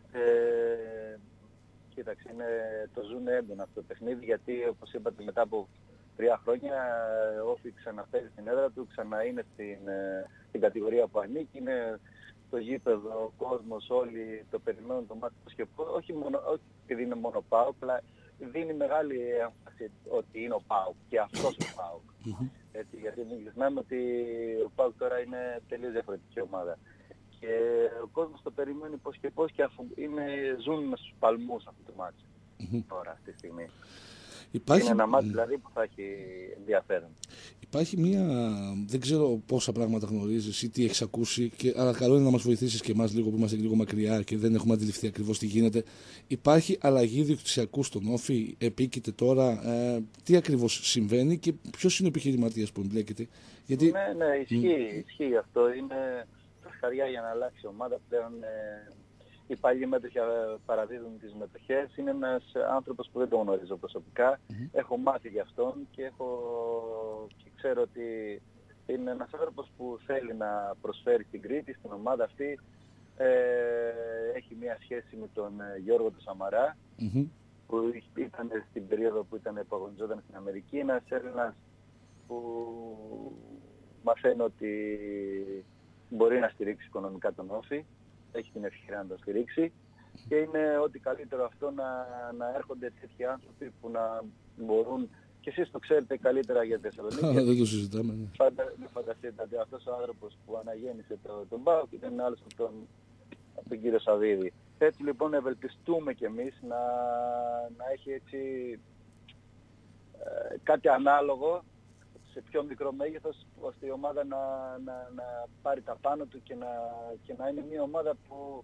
Κοίταξε, το ζουν έντονα αυτό το παιχνίδι, γιατί όπως είπατε μετά από 3 χρόνια ο Όφη ξαναπαίζει στην έδρα του, ξανά είναι στην κατηγορία που ανήκει, είναι στο γήπεδο, ο κόσμος, όλοι το περιμένουν το μάτι του και όχι επειδή είναι μόνο ΠΑΟΚ, αλλά δίνει μεγάλη έμφαση ότι είναι ο ΠΑΟΚ και αυτός ο ΠΑΟΚ. Γιατί μην ξεχνάμε ότι ο ΠΑΟΚ τώρα είναι τελείως διαφορετική ομάδα. Και ο κόσμος το περιμένει πώς και πώς και ζουν στους παλμούς αυτό το μάτι τώρα, αυτή τη στιγμή. Είναι ένα μάτι δηλαδή που θα έχει ενδιαφέρον. Υπάρχει δεν ξέρω πόσα πράγματα γνωρίζεις ή τι έχεις ακούσει, αλλά καλό είναι να μας βοηθήσεις και εμάς λίγο που είμαστε λίγο μακριά και δεν έχουμε αντιληφθεί ακριβώς τι γίνεται. Υπάρχει αλλαγή διοκτησιακού στον Όφη, επίκειται τώρα, τι ακριβώς συμβαίνει και ποιος είναι ο επιχειρηματίας που εμπλέκεται? Γιατί... Ναι, ισχύει αυτό. Είναι φασχαριά για να αλλάξει η ομάδα πλέον. Οι παλιοί μέτοχοι παραδίδουν τις μετοχές. Είναι ένας άνθρωπος που δεν τον γνωρίζω προσωπικά. Έχω μάθει για αυτόν και ξέρω ότι είναι ένας άνθρωπος που θέλει να προσφέρει στην Κρήτη, στην ομάδα αυτή. Έχει μια σχέση με τον Γιώργο του Σαμαρά, που ήταν στην περίοδο που που αγωνιζόταν στην Αμερική. Ένας Έλληνας που μαθαίνει ότι μπορεί να στηρίξει οικονομικά τον Όφη. Έχει την ευκαιρία να το στηρίξει και είναι ό,τι καλύτερο αυτό να έρχονται τέτοιοι άνθρωποι που να μπορούν και εσείς το ξέρετε καλύτερα για τη Θεσσαλονίκη. Δεν το συζητάμε. Ναι. Φανταστείτε ότι αυτός ο άνθρωπος που αναγέννησε τον ΠΑΟΚ ήταν άλλος από τον κύριο Σαββίδη. Έτσι λοιπόν ευελπιστούμε κι εμείς να έχει έτσι κάτι ανάλογο σε πιο μικρό μέγεθος, ώστε η ομάδα να πάρει τα πάνω του και να είναι μια ομάδα που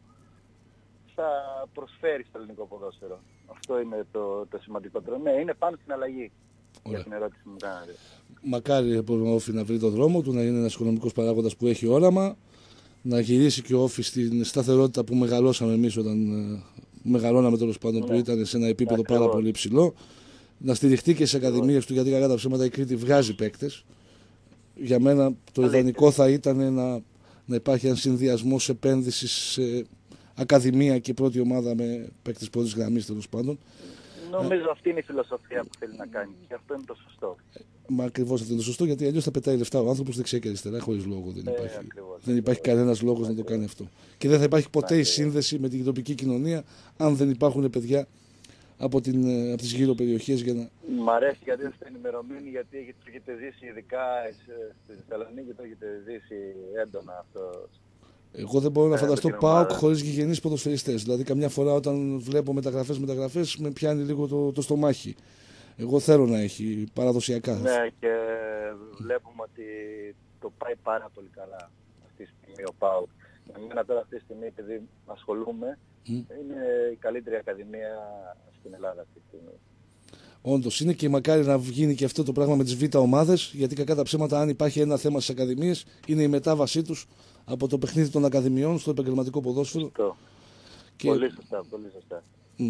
θα προσφέρει στο ελληνικό ποδόσφαιρο. Αυτό είναι το σημαντικότερο. Ναι, είναι πάνω στην αλλαγή. Ωραία. Για την ερώτηση που μου κάνατε. Μακάρι ο Όφη να βρει τον δρόμο του, να είναι ένας οικονομικός παράγοντας που έχει όραμα, να γυρίσει και ο Όφη στην σταθερότητα που μεγαλώσαμε εμείς όταν μεγαλώναμε, τέλος πάντων, που ήταν σε ένα επίπεδο πάρα πολύ υψηλό. Να στηριχτεί και στις ακαδημίες του, γιατί κακά τα ψέματα η Κρήτη βγάζει παίκτες. Για μένα το ιδανικό θα ήταν να υπάρχει ένας συνδυασμός επένδυσης σε ακαδημία και πρώτη ομάδα με παίκτες πρώτης γραμμής, τέλος πάντων. Νομίζω αυτή είναι η φιλοσοφία που θέλει να κάνει και αυτό είναι το σωστό. Μα ακριβώς αυτό είναι το σωστό, γιατί αλλιώς θα πετάει λεφτά ο άνθρωπος δεξιά και αριστερά χωρίς λόγο. Δεν υπάρχει κανένας λόγος να το κάνει αυτό. Και δεν θα υπάρχει ποτέ η σύνδεση με την τοπική κοινωνία αν δεν υπάρχουν παιδιά από τις γύρω περιοχές για να... Μ' αρέσει γιατί είστε ενημερωμένοι, γιατί το έχετε ζήσει ειδικά στη Θεσσαλονίκη, το έχετε ζήσει έντονα αυτό. Εγώ δεν μπορώ να φανταστώ ΠΑΟΚ χωρίς γηγενείς ποδοσφαιριστές. Δηλαδή, καμιά φορά όταν βλέπω μεταγραφές, με πιάνει λίγο το στομάχι. Εγώ θέλω να έχει παραδοσιακά. Ναι, και βλέπουμε ότι το πάει πάρα πολύ καλά αυτή τη στιγμή ο ΠΑΟΚ. Εμένα τώρα αυτή τη στιγμή, επειδή ασχολούμαι, είναι η καλύτερη ακαδημία στην Ελλάδα αυτή τη στιγμή. Όντως είναι, και μακάρι να γίνει και αυτό το πράγμα με τις β' ομάδες, γιατί κακά τα ψέματα, αν υπάρχει ένα θέμα στις ακαδημίες, είναι η μετάβασή τους από το παιχνίδι των ακαδημιών στο επαγγελματικό ποδόσφαιρο. Και... Πολύ σωστά, πολύ σωστά.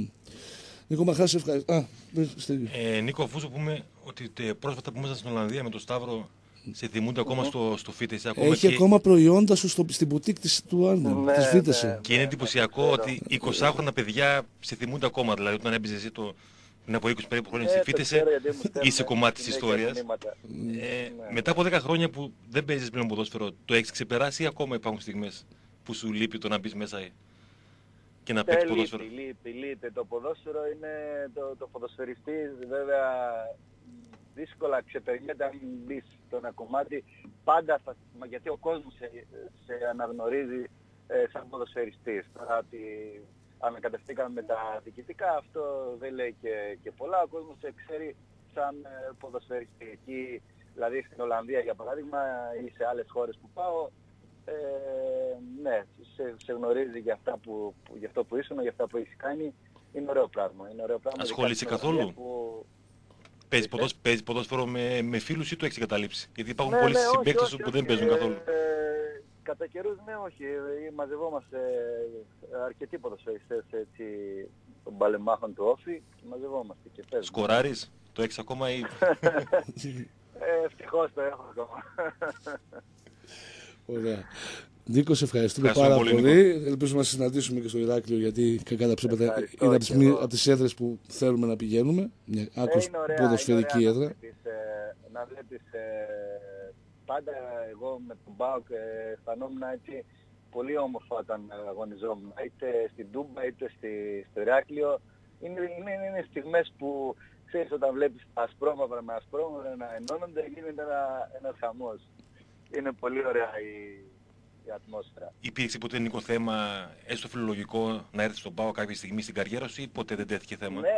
Νίκο Μαχά, σε ευχαριστώ. Νίκο, αφού σου πούμε ότι πρόσφατα που ήμασταν στην Ολλανδία με τον Σταύρο, σε θυμούνται ακόμα στο Φίτες. Έχει ακόμα προϊόντα σου στην μπουτίκ του Άρνεμ, της Φίτες. Και είναι εντυπωσιακό ότι 20χρονα παιδιά σε θυμούνται ακόμα. Δηλαδή, όταν έμπαιζε εσύ πριν από 20 περίπου χρόνια στη Φίτες, είσαι κομμάτι της ιστορίας. Μετά από 10 χρόνια που δεν παίζεις πλέον ποδόσφαιρο, το έχεις ξεπεράσει ή ακόμα υπάρχουν στιγμές που σου λείπει το να μπεις μέσα και να παίξεις ποδόσφαιρο? Λείπει. Το ποδόσφαιρο είναι το ποδοσφαιριστή, βέβαια δύσκολα ξεπερνιέται αν μπεις στο ένα κομμάτι. Πάντα γιατί ο κόσμος σε αναγνωρίζει σαν ποδοσφαιριστής. Τώρα ότι ανακατευτήκαμε με τα διοικητικά, αυτό δεν λέει και πολλά. Ο κόσμος σε ξέρει σαν ποδοσφαιριστή. Εκεί, δηλαδή στην Ολλανδία για παράδειγμα ή σε άλλες χώρες που πάω, ναι, σε γνωρίζει για αυτό που ήσουν, για αυτά που έχεις κάνει. Είναι ωραίο πράγμα. Ασχολείσαι καθόλου? Παίζεις ποδόσφαιρο με φίλους ή το έχεις εγκαταλείψει? Γιατί υπάρχουν πολλοί συμπαίκτες σου που δεν παίζουν καθόλου. Κατά καιρούς ναι, όχι. Μαζευόμαστε αρκετοί ποδοσφαιριστές των παλεμάχων του Όφη και μαζευόμαστε και παίζουμε. Σκοράρεις? Το έχεις ακόμα ή... Ευτυχώς το έχω ακόμα. Ωραία. Νίκο, σε ευχαριστούμε πάρα πολύ. Ελπίζουμε να συναντήσουμε και στο Ηράκλειο, γιατί κακά τα ψέματα είναι από τις έδρες που θέλουμε να πηγαίνουμε. Μια άκρως ποδοσφαιρική έδρα. Να βλέπεις, πάντα εγώ με τον ΠΑΟΚ αισθανόμουν έτσι πολύ όμορφα όταν αγωνιζόμουν. Είτε στην Τούμπα είτε στο Ηράκλειο. Είναι στιγμές που ξέρεις, όταν βλέπεις ασπρόμαυρα με ασπρόμαυρα να ενώνονται, γίνεται ένας χαμός. Είναι πολύ ωραία η ατμόσφαιρα. Υπήρξε ποτέ, Νίκο, θέμα, έστω φιλολογικό, να έρθεις στον ΠΑΟΚ κάποια στιγμή στην καριέρα σου ή ποτέ δεν τέθηκε θέμα? Ναι,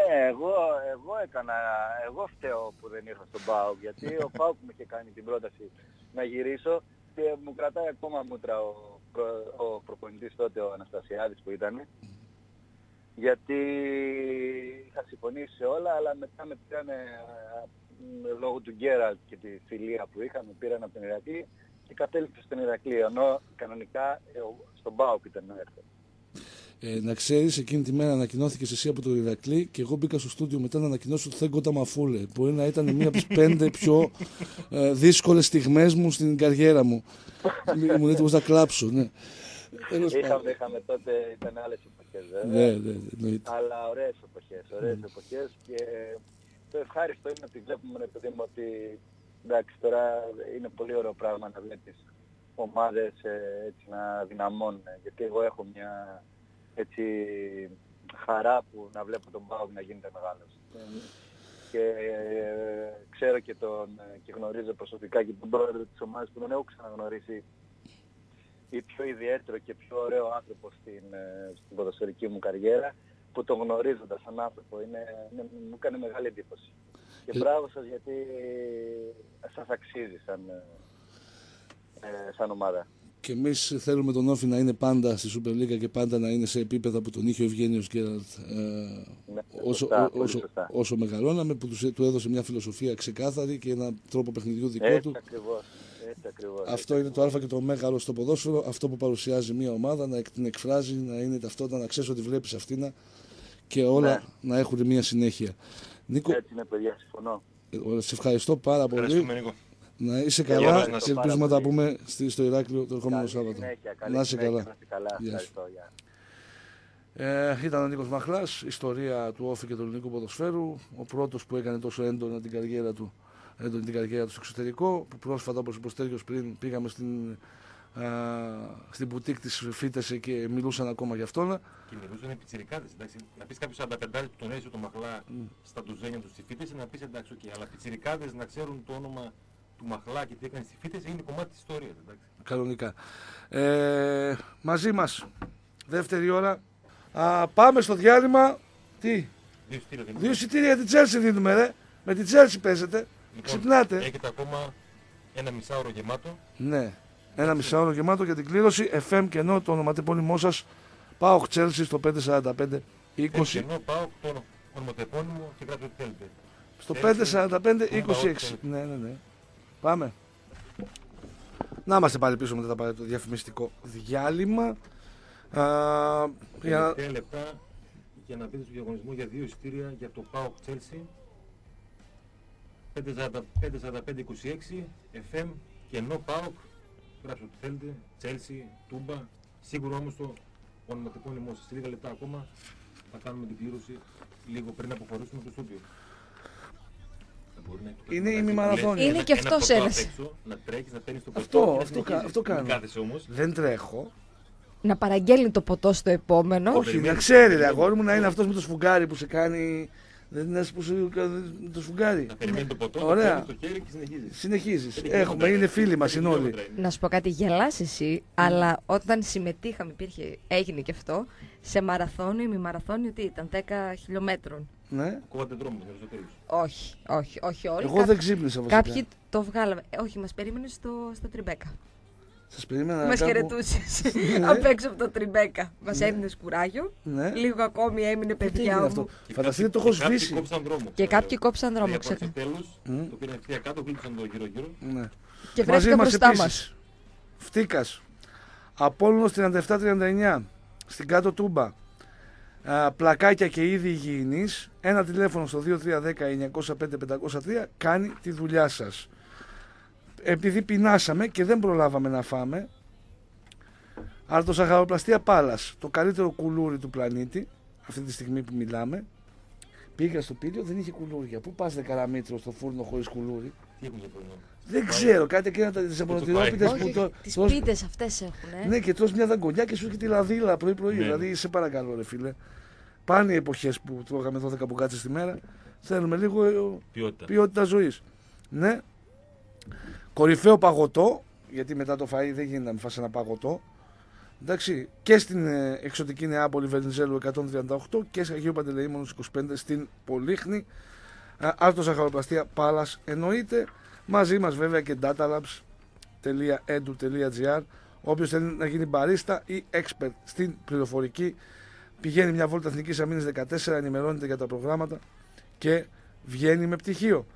εγώ φταίω που δεν ήρθα στον ΠΑΟΚ, γιατί ο ΠΑΟΚ μου είχε κάνει την πρόταση να γυρίσω και μου κρατάει ακόμα μούτρα ο προπονητής τότε, ο Αναστασιάδης που ήταν. Γιατί είχα συμφωνήσει σε όλα, αλλά μετά με πήρανε λόγω του Γκέραλτ και τη φιλία που είχαμε, πήραν από την Ηρακλή και κατέληξε στον Ηρακλή, ενώ κανονικά στον ΠΑΟΚ ήταν να έρθω. Να ξέρεις, εκείνη τη μέρα ανακοινώθηκες εσύ από το Ηρακλή και εγώ μπήκα στο στούντιο μετά να ανακοινώσω το Thank God Amafule. Μπορεί να ήταν μία από τις 5 πιο δύσκολες στιγμές μου στην καριέρα μου. Μου λέτε πως να κλάψω, ναι. Είχαμε τότε, ήταν άλλες εποχές βέβαια. Ναι. Αλλά ωραίες εποχές και το ευχάριστο είναι ότι βλέπουμε, παιδί μου, ότι εντάξει, τώρα είναι πολύ ωραίο πράγμα να βλέπεις ομάδες έτσι να δυναμώνουν, γιατί εγώ έχω μια έτσι χαρά που να βλέπω τον ΠΑΟΚ να γίνεται μεγάλος. και ξέρω και γνωρίζω προσωπικά και τον πρόεδρο της ομάδας που τον έχω ξαναγνωρίσει ή πιο ιδιαίτερο και πιο ωραίο άνθρωπο στην ποδοσφαιρική μου καριέρα, που τον γνωρίζοντας σαν άνθρωπο μου έκανε μεγάλη εντύπωση. Και μπράβο σας, γιατί σας αξίζει σαν ομάδα. Και εμείς θέλουμε τον Όφη να είναι πάντα στη Super League και πάντα να είναι σε επίπεδα που τον είχε ο Ευγένιος Γκέραλτ όσο μεγαλώναμε, που του έδωσε μια φιλοσοφία ξεκάθαρη και έναν τρόπο παιχνιδιού δικό του. Έτσι ακριβώς. Αυτό είναι το α και το μέγαλο στο ποδόσφαιρο, αυτό που παρουσιάζει μια ομάδα, να την εκφράζει, να είναι ταυτότητα, να ξέρεις ότι βλέπεις αυτήν και όλα να έχουν μια συνέχεια. Νίκο, έτσι είναι, παιδιά, συμφωνώ. Σε ευχαριστώ πάρα πολύ. Να είσαι καλά και ελπίζουμε να τα πούμε στο Ηράκλειο το ερχόμενο Σάββατο. Να είσαι καλά. Ήταν ο Νίκος Μαχλάς, ιστορία του Όφη και του ελληνικού ποδοσφαίρου. Ο πρώτος που έκανε τόσο έντονα την καριέρα του στο εξωτερικό. Που πρόσφατα, όπως είπε ο Στέργιος πριν, πήγαμε στην μπουτίκ της Φίτεσε και μιλούσαν ακόμα για αυτόν. Και μιλούσαν οι πιτσιρικάδες. Να πεις κάποιος 45 που τον έζησε το Μαχλά στα τουζένια του στη Φίτεσε, να πεις εντάξει, αλλά πιτσιρικάδες να ξέρουν το όνομα του Μαχλά και τι έκανε στη Φίτεσε είναι κομμάτι της ιστορίας. Εντάξει. Κανονικά. Μαζί μας, δεύτερη ώρα. Πάμε στο διάλειμμα. Τι? 2 εισιτήρια για την Chelsea δίνουμε, ρε. Με την Chelsea παίζετε. Λοιπόν, ξυπνάτε. Έχετε ακόμα ένα μισάωρο γεμάτο. Ναι, ένα μισάωρο γεμάτο για την κλήρωση. FM και ενώ το ονοματεπώνυμό σας, ΠΑΟΚ Chelsea στο 545-20. Ενώ ΠΑΟΚ το ονοματεπώνυμο και γράψτε ό,τι θέλετε. Στο 545-26. Ναι. Πάμε. Να είμαστε πάλι πίσω μετά το διαφημιστικό διάλειμμα. Τελευταία λεπτά για να μπείτε στο διαγωνισμό για 2 εισιτήρια για το ΠΑΟΚ Chelsea. 545-26 FM και ενώ ΠΑΟΚ, γράψτε ό,τι θέλετε, Chelsea, Τούμπα, σίγουρα όμως το ονοματεπώνυμό σας. Λίγα λεπτά ακόμα θα κάνουμε την κλήρωση λίγο πριν αποχωρήσουμε το στούντιο. Είναι η ημιμαραθώνια. Είναι και αυτός ένας. Να τρέχεις, να παίρνεις το ποτό. Αυτό κάνω. Δεν τρέχω. Να παραγγέλνει το ποτό στο επόμενο. Όχι, να ξέρει, ρε αγόρι μου, να είναι αυτός με το σφουγγάρι που σε κάνει. Δεν είναι που σου το σφουγγάρι. Να περιμένει το ποτό, ωραία. να το χέρι και συνεχίζεις. Έχουμε, είναι φίλοι μας, είναι όλοι. Να σου πω κάτι, γελάς εσύ, αλλά όταν συμμετείχαμε, έγινε και αυτό, σε μαραθώνιο, ημιμαραθώνιο, τι ήταν, 10 χιλιόμετρων. Ναι. Κόβατε δρόμο για τους Όχι όλοι. Εγώ δεν ξύπνησα βασικά. Κάποιοι το βγάλαμε. Όχι, μας περίμενε στο Τριμπέκα. Σας περίμενα. Μας χαιρετούσες απ' έξω από το Τριμπέκα. Μας έδινες κουράγιο. Λίγο ακόμη έμεινε παιδιά μου. Φανταστείτε, το έχω σβήσει. Και κάποιοι κόψαν δρόμο, ξέρετε. Στο τέλος το πήραν ευθεία κάτω, γλύψαν το γύρω-γύρω. Και βρέθηκα μπροστά μας. Φτύκας. Απόλλωνος 37-39. Στην κάτω Τούμπα. Πλακάκια και ήδη υγιεινής. Ένα τηλέφωνο στο 2310-905-503 κάνει τη δουλειά σας. Επειδή πεινάσαμε και δεν προλάβαμε να φάμε, αρτοσαχαροπλαστεία Πάλας, το καλύτερο κουλούρι του πλανήτη, αυτή τη στιγμή που μιλάμε. Πήγα στο Πήλιο, δεν είχε κουλούρια. Πού πας, Καραμήτρο, στο φούρνο χωρίς κουλούρι? Τι έχουν για πρωινό? Δεν ξέρω, κάτι εκείνα τις απονοτηρόπιτες που τις πίτες αυτές έχουν. Ναι, και τρως μια δαγκονιά και σου έχει τη λαδίλα πρωί-πρωί. Δηλαδή, σε παρακαλώ, ρε φίλε. Πάνε οι εποχές που τρώγαμε 12 μπουκάτσες τη μέρα. Θέλουμε λίγο ποιότητα ζωής. Ναι. Κορυφαίο παγωτό, γιατί μετά το φαΐ δεν γίνεται να μην φας ένα παγωτό. Εντάξει, και στην εξωτική Νεάπολη Βενιζέλου 138 και σε Αγίου Παντελεήμονος 25 στην Πολύχνη. Αρτοσαχαροπλαστεία Πάλας εννοείται. Μαζί μας βέβαια και datalabs.edu.gr. Όποιος θέλει να γίνει μπαρίστα ή expert στην πληροφορική, πηγαίνει μια βόλτα Εθνικής Αμήνης 14, ενημερώνεται για τα προγράμματα και βγαίνει με πτυχίο.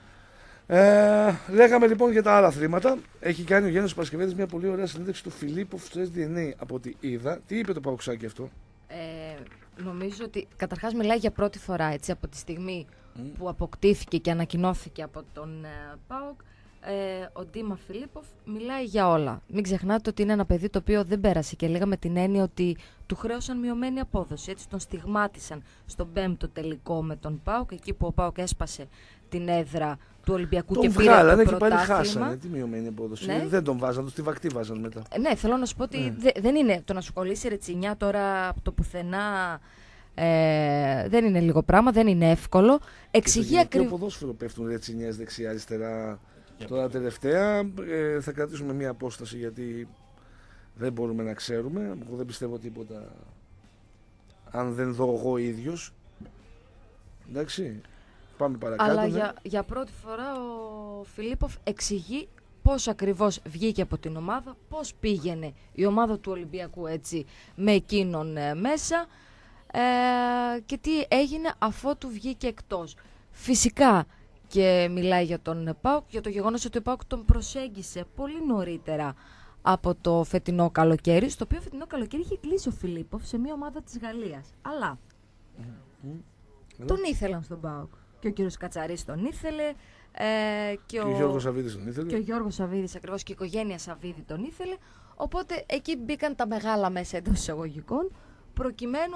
Λέγαμε λοιπόν για τα άλλα αθλήματα. Έχει κάνει ο Γιάννης Παρασκευέδης μια πολύ ωραία συνέντευξη του Φιλίπποφ στο SDNA από ό,τι είδα. Τι είπε το Παουξάκι αυτό? Νομίζω ότι καταρχάς μιλάει για πρώτη φορά, έτσι, από τη στιγμή που αποκτήθηκε και ανακοινώθηκε από τον ΠΑΟΚ. Ο Ντίμα Φιλίπποφ μιλάει για όλα. Μην ξεχνάτε ότι είναι ένα παιδί το οποίο δεν πέρασε και λέγαμε την έννοια ότι του χρέωσαν μειωμένη απόδοση. Έτσι τον στιγμάτισαν στον 5ο τελικό με τον ΠΑΟΚ, εκεί που ο ΠΑΟΚ έσπασε την έδρα του Ολυμπιακού τον και πήρε το πρωτάθλημα. Και πάλι χάσανε. Τι μειωμένη απόδοση? Ναι. Δεν τον βάζαν, στη βακτή βάζαν μετά. Ναι, θέλω να σου πω ότι δεν είναι το να σου κολλήσει ρετσινιά τώρα από το πουθενά. Δεν είναι λίγο πράγμα, δεν είναι εύκολο. Εξηγεί Και ακριβώς. στο ποδόσφαιρο πέφτουν ρετσινιές δεξιά-αριστερά. Τώρα τελευταία θα κρατήσουμε μία απόσταση γιατί δεν μπορούμε να ξέρουμε. Εγώ δεν πιστεύω τίποτα αν δεν δω εγώ ίδιος. Εντάξει, πάμε παρακάτω. Αλλά ναι. για πρώτη φορά ο Φιλίπποφ εξηγεί πώς ακριβώς βγήκε από την ομάδα, πώς πήγαινε η ομάδα του Ολυμπιακού έτσι με εκείνον μέσα και τι έγινε αφότου βγήκε εκτός. Φυσικά και μιλάει για τον ΠΑΟΚ, για το γεγονός ότι ο ΠΑΟΚ τον προσέγγισε πολύ νωρίτερα από το φετινό καλοκαίρι, στο οποίο φετινό καλοκαίρι είχε κλείσει ο Φιλίπποφ σε μια ομάδα της Γαλλίας. Αλλά τον ήθελαν στον ΠΑΟΚ. Και ο κύριος Κατσαρής τον ήθελε. Και ο Γιώργος Σαββίδης τον ήθελε. Και ο Γιώργος Σαββίδης ακριβώς και η οικογένεια Σαββίδη τον ήθελε. Οπότε εκεί μπήκαν τα μεγάλα μέσα εντός εισαγωγικών προκειμένου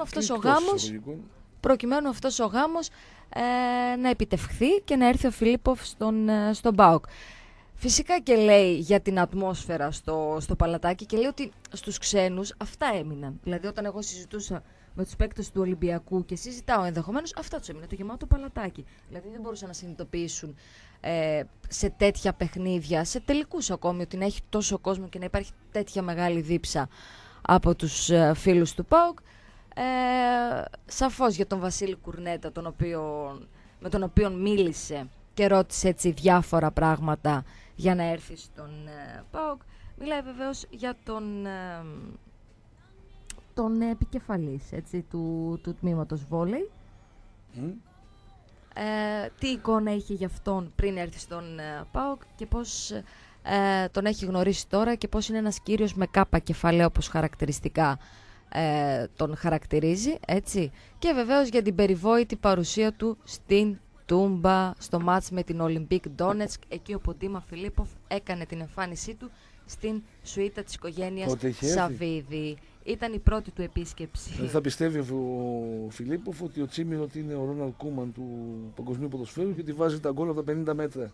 αυτός ο γάμος να επιτευχθεί και να έρθει ο Φιλίπποφ στον ΠΑΟΚ. Φυσικά και λέει για την ατμόσφαιρα στο παλατάκι και λέει ότι στους ξένους αυτά έμειναν. Δηλαδή όταν εγώ συζητούσα με τους παίκτες του Ολυμπιακού και συζητάω ενδεχομένως, αυτά τους έμεινε, το γεμάτο παλατάκι. Δηλαδή δεν μπορούσαν να συνειδητοποιήσουν σε τέτοια παιχνίδια, σε τελικούς ακόμη, ότι να έχει τόσο κόσμο και να υπάρχει τέτοια μεγάλη δίψα από τους φίλους του ΠΑΟΚ. Σαφώς για τον Βασίλη Κουρνέτα, με τον οποίο μίλησε και ρώτησε έτσι διάφορα πράγματα για να έρθει στον ΠΑΟΚ. Μιλάει βεβαίως για τον επικεφαλής έτσι, του τμήματος βόλεϊ. Τι εικόνα είχε για αυτόν πριν έρθει στον ΠΑΟΚ και πώς τον έχει γνωρίσει τώρα και πώς είναι ένας κύριος με κάπα κεφαλαίο, όπως χαρακτηριστικά τον χαρακτηρίζει, έτσι. Και βεβαίως για την περιβόητη παρουσία του στην Τούμπα, στο μάτς με την Ολυμπίκ Ντόνετσκ, εκεί όπου ο Ντίμα Φιλίπποφ έκανε την εμφάνισή του στην σουίτα της οικογένειας Σαββίδη. Ήταν η πρώτη του επίσκεψη. Δεν θα πιστεύει ο Φιλίπποφ ότι ο Τσίμιροτ είναι ο Ρόναλντ Κούμαν του παγκοσμίου ποδοσφαίρου και ότι βάζει τα γκολ από τα 50 μέτρα.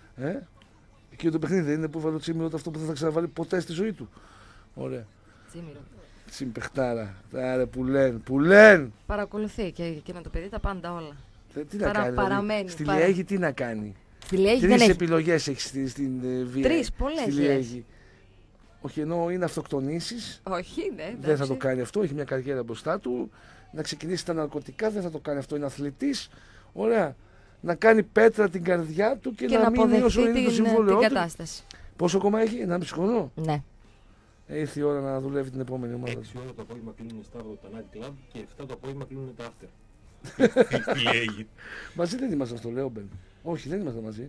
Και το παιχνίδι δεν είναι που βάλει ο Τσίμιροτ αυτό που δεν θα ξαναβάλει ποτέ στη ζωή του. Ωραία. Τσιμπεχτάρα. Άρα που λένε. Παρακολουθεί και με το παιδί τα πάντα όλα. Τι να κάνει, παραμένει. Στη Λιέγη τι να κάνει. Στη Λιέγη Τρεις επιλογές έχει στην βία. Τρεις, πολλές λες. Όχι, ενώ είναι αυτοκτονήσεις. Όχι, ναι. Δεν θα το κάνει αυτό, έχει μια καριέρα μπροστά του. Να ξεκινήσει τα ναρκωτικά, δεν θα το κάνει αυτό. Είναι αθλητής. Ωραία. Να κάνει πέτρα την καρδιά του και να μείνει όσο είναι το συμβόλαιό του. Κατάσταση. Πόσο ακόμα έχει, 1,5 χρόνο. Ναι. Ήρθε η ώρα να δουλεύει την επόμενη ομάδα. 6 ώρα το απόγευμα κλείνουν τα night club και 7 το απόγευμα κλείνουν τα after. Τι λέγει. Μαζί δεν ήμασταν στο Λέομπεν. Όχι, δεν ήμασταν μαζί.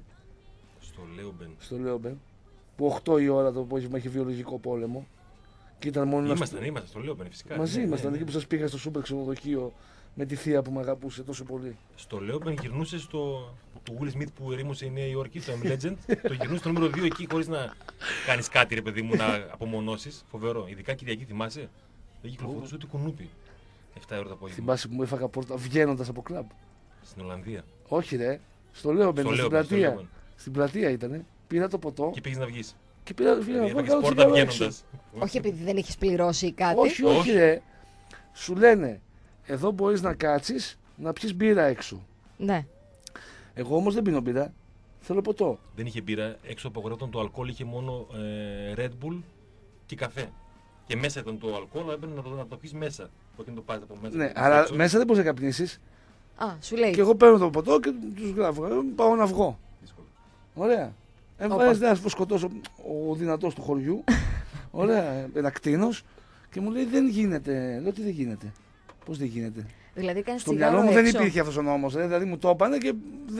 Στο Λέομπεν. Που 8 η ώρα το απόγευμα είχε βιολογικό πόλεμο. Και ήταν μόνο Ήμασταν στο Λέομπεν, φυσικά. Μαζί ήμασταν εκεί που σας πήγα στο σούπερ ξενοδοχείο με τη θεία που με αγαπούσε τόσο πολύ. Στο Λέομπεν γυρνούσε του Will Smith που ερήμωσε η Νέα Υόρκη, το I'm Legend. Το γυρνούσε στο νούμερο 2 εκεί χωρίς να κάνεις κάτι, ρε παιδί μου, να απομονώσεις. Φοβερό. Ειδικά Κυριακή, θυμάσαι. Δεν κυκλοφορούσε ούτε κουνούπι. 7 ώρα το απόγευμα. Θυμάσαι που μου έφαγα πόρτα βγαίνοντας από κλαμπ. Στην Ολλανδία. Όχι, ρε. Στο Λέομπεν, στην πλατεία. Στην πλατεία ήτανε. Πήρα το ποτό. Και πήγες να βγεις. Και πήρα να βγάλω πόρτα βγαίνοντας. Όχι επειδή δεν έχεις πληρώσει κάτι. Όχι, ρε. Σου λένε, εδώ μπορείς να κάτσεις να πιεις μπύρα έξω. Ναι. Εγώ όμως δεν πίνω μπύρα. Θέλω ποτό. Δεν είχε μπύρα. Έξω απαγορεύονταν το αλκοόλ, είχε μόνο Red Bull και καφέ. Και μέσα ήταν το αλκοόλ, έπρεπε να το πεις μέσα. Όταν το πάρεις από μέσα. Ναι, αλλά έξω. Μέσα δεν μπορείς να καπνίσεις. Α, σου λέει. Και εγώ παίρνω το ποτό και τους γράφω. Πάω να βγω. Δύσκολο. Ωραία. Έμβαζε ένας που σκοτώσω ο δυνατός του χωριού. Ωραία, ένα κτήνος. Και μου λέει δεν γίνεται. Λέω τι δεν γίνεται. Πώς δεν γίνεται. Δηλαδή κάνεις Στο τσιγάρο μυαλό μου έξω. δεν υπήρχε αυτός ο νόμος. Δηλαδή μου το έπανε και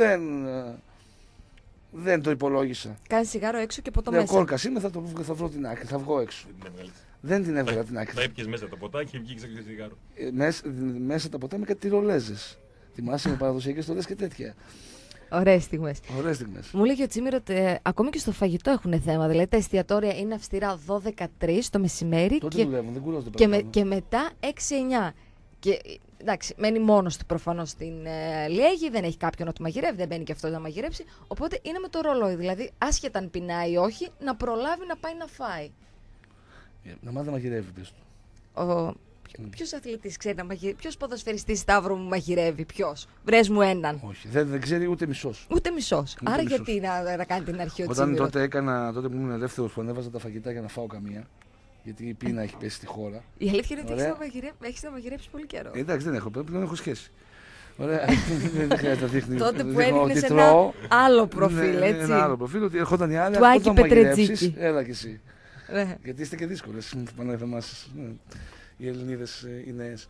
δεν το υπολόγισα. Κάνεις τσιγάρο έξω και ποτό Λέω μέσα. κόρκας είμαι, θα βρω την άκρη, θα βγω έξω. Δεν την έβγαλα την Τα άκρη. έπιες μέσα το ποτάκι και βγήκες έξω το τσιγάρο. Μέσα τα ποτά με κάτι τυρολέζες. Θυμάσαι με παραδοσιακές στολές και τέτοια. Ωραίες στιγμές. Ωραίες στιγμές. Μου λέγει ο Τσίμηροτ, ακόμη και στο φαγητό έχουν θέμα. Δηλαδή τα εστιατόρια είναι αυστηρά 12-3 το μεσημέρι Τότε και, δουλεύουν, δεν κουράζονται παραπάνω. και μετά 6-9. Και εντάξει, μένει μόνος του προφανώς στην Λιέγη, δεν έχει κάποιον να του μαγειρεύει, δεν μπαίνει και αυτός να μαγειρέψει. Οπότε είναι με το ρολόι. Δηλαδή, άσχετα αν πεινάει ή όχι, να προλάβει να πάει να φάει. Να μάθει να μαγειρεύει, πες του. Ποιος αθλητής ξέρει να μαγειρεύει, ποιος ποδοσφαιριστής, Σταύρο μου, μαγειρεύει, ποιος? Βρες μου έναν. Όχι, δεν ξέρει ούτε μισός. Ούτε μισός. Ούτε Άρα μισός. γιατί να κάνει την αρχή ο Όταν Τσίμηρος? τότε που ήμουν ελεύθερος, που ανέβαζα τα φαγητά για να φάω καμία, γιατί η πείνα έχει πέσει στη χώρα. Η αλήθεια είναι ότι Ωραία. έχεις να μαγειρέψει πολύ καιρό. Εντάξει, δεν έχω σχέση. Ωραία, δεν χρειάζεται να δείχνει. Τότε που δείχνω έδινε ότι σε τρώω. ένα άλλο προφίλ, Ναι, έτσι. ένα άλλο προφίλ, ότι ερχόταν η άλλη. Του Άκη «Πώς θα μαγειρέψεις?» Πετρετζίκη. Έλα κι εσύ. Ναι. Γιατί είστε και δύσκολες, πάνε να θυμάσαι. Ναι. Οι Ελληνίδες οι νέες.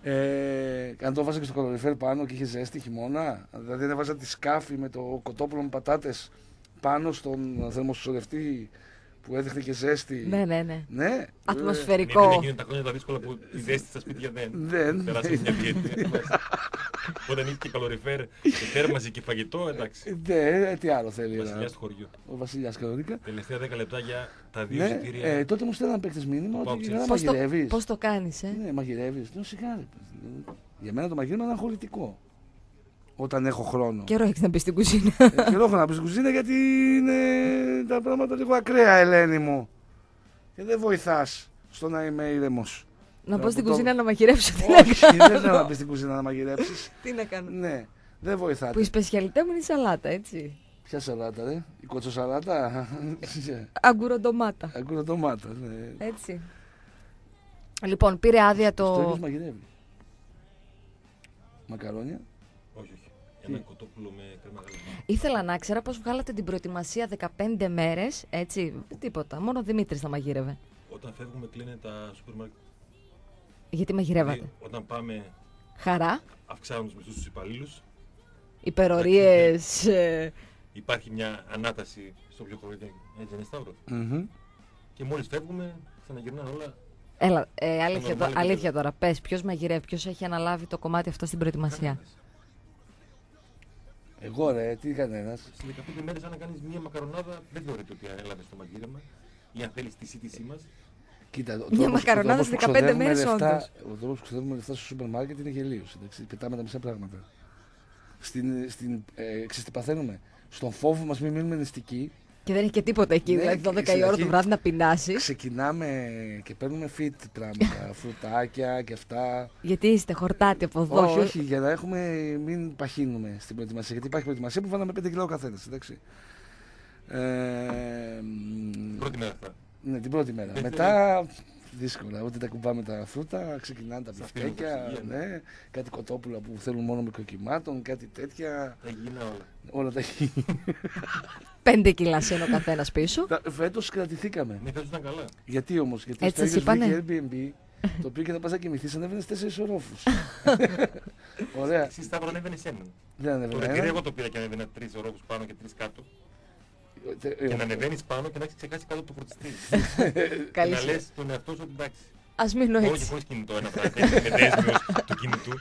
Αν το βάζα και στο καλοριφέρ πάνω και είχε ζέστη χειμώνα, δηλαδή αν έβαζα τη σκάφη με το κοτόπουλο με πατάτες πάνω στον θερμοσυσσωρευτή που έδειχνε και ζέστη. Ναι. Ναι. Ατμοσφαιρικό. Είναι τα χρόνια τα δύσκολα που η ζέστη στα σπίτια δεν Δεν. περάσαμε μια διετία. Όταν είχε και καλοριφέρ και θέρμαση και φαγητό, εντάξει. Ναι, τι άλλο θέλει. Βασιλιάς του χωριού. Ο Βασιλιάς κανονικά. Τελευταία 10 λεπτά για τα δύο Ναι, εισιτήρια. τότε μου στέλναν παίκτες μήνυμα Πάω ότι ξέρεις. να Πώς το, μαγειρεύεις. πώς το κάνεις, Ναι, μαγειρεύεις. Λέω σιγά ρε. Για μένα το μαγείρεμα είναι αγχολητικό. Όταν έχω χρόνο. Καιρό έχεις να μπει στην κουζίνα. Καιρό έχω να μπει στην κουζίνα γιατί είναι τα πράγματα λίγο ακραία, Ελένη μου. Και δεν βοηθάς στο να είμαι ήρεμος. Να Τώρα μπω στην που το- κουζίνα να μαγειρέψω. Όχι, δεν θέλω να μπει στην κουζίνα να μαγειρέψεις. Τι να κάνω. Ναι, δεν βοηθάτε. Που η σπεσιαλιτέ μου είναι η σαλάτα, έτσι. Ποια σαλάτα, ρε? Η κοτσοσαλάτα. Αγκουροντομάτα. Ακούω ντομάτα. Ναι. Έτσι. Λοιπόν, πήρε άδεια Το το. Στέλιος μαγειρεύει. Μακαρόνια. Όχι, όχι. Ένα κοτόπουλο με κρέμα γαλατά. Ήθελα να ξέρω πώς βγάλατε την προετοιμασία 15 μέρες, έτσι. Τίποτα. Μόνο ο Δημήτρης θα μαγείρευε. Όταν φεύγουμε, κλείνει τα σούπερ μάρκετ. Γιατί μαγειρεύατε. Δηλαδή, όταν πάμε, Χαρά, αυξάνουν τους μισθούς στους υπαλλήλους. υπερορίες. Υπάρχει μια ανάταση στο πιο χωριό. Έτσι δεν είναι, Σταύρο? Μμμ. Και μόλις φεύγουμε, ξαναγυρνάνε όλα. Έλα, normal αλήθεια επίπεδο. τώρα. Πες, ποιος μαγειρεύει, ποιος έχει αναλάβει το κομμάτι αυτό στην προετοιμασία. Εγώ ρε, τι κανένας. Στις 15 μέρες, αν κάνεις μία μακαρονάδα, δεν θεωρείται ότι έλαβες το μαγείρεμα. Ή αν θέλεις τη σύντησή μας. Κοίτα, ο Μια τρόπος- μακαρονάδα ο τρόπος σε που 15 ξοδεύουμε μέρες, λεφτά- όντως. Ο τρόπος που ξοδεύουμε λεφτά στο σούπερ μάρκετ είναι γελίος. Εντάξει, πετάμε τα μισά πράγματα. Ξέρεις τι παθαίνουμε. Στον φόβο μας μην μείνουμε νηστικοί, Και δεν έχει και τίποτα εκεί, Ναι, δηλαδή 12 στην η ώρα αρχή το βράδυ να πεινάσει. ξεκινάμε και παίρνουμε fit πράγματα, φρουτάκια και αυτά. Γιατί είστε χορτάτι από εδώ. Όχι, όχι, για να μην παχύνουμε στην προετοιμασία. Γιατί υπάρχει προετοιμασία που βάλαμε 5 κιλά ο καθένας, εντάξει. Πρώτη μέρα αυτά. Ναι, την πρώτη μέρα. Δεύτερη. Μετά δύσκολα. Ούτε τα κουμπάμε τα φρούτα, ξεκινάνε τα Σε αυτή είναι μπιφτέκια, η υποψυγεία, ναι, κάτι κοτόπουλα που θέλουν μόνο μικροκυμάτων, κάτι τέτοια. Τα γίνα όλα. Όλα τα έχει. 5 κιλά είναι ο καθένα πίσω. Φέτος κρατηθήκαμε. Ναι, φέτος ήταν καλά. Γιατί όμως, γιατί Έτσι ο σας Στέλιος είπανε? βρήκε Airbnb, το οποίο και να πας να κοιμηθείς ανέβαινες 4 ορόφους. Ωραία. Εσύ, Σταύρο, ανέβαινες έναν. Δεν Το ανέβαινε ρετυρέ ένα. εγώ το πήρα και ανέβαινα 3 ορόφους πάνω και 3 κάτω. Ε, Και να ανεβαίνεις πάνω και να έχεις ξεχάσει κάτω το φορτιστή. Καλή Να σχέση. λες τον εαυτό σου ότι εντάξει. Α μείνω Όχι, έτσι. χωρίς κινητό ένα βράδυ, με δέσμιος του κινητού.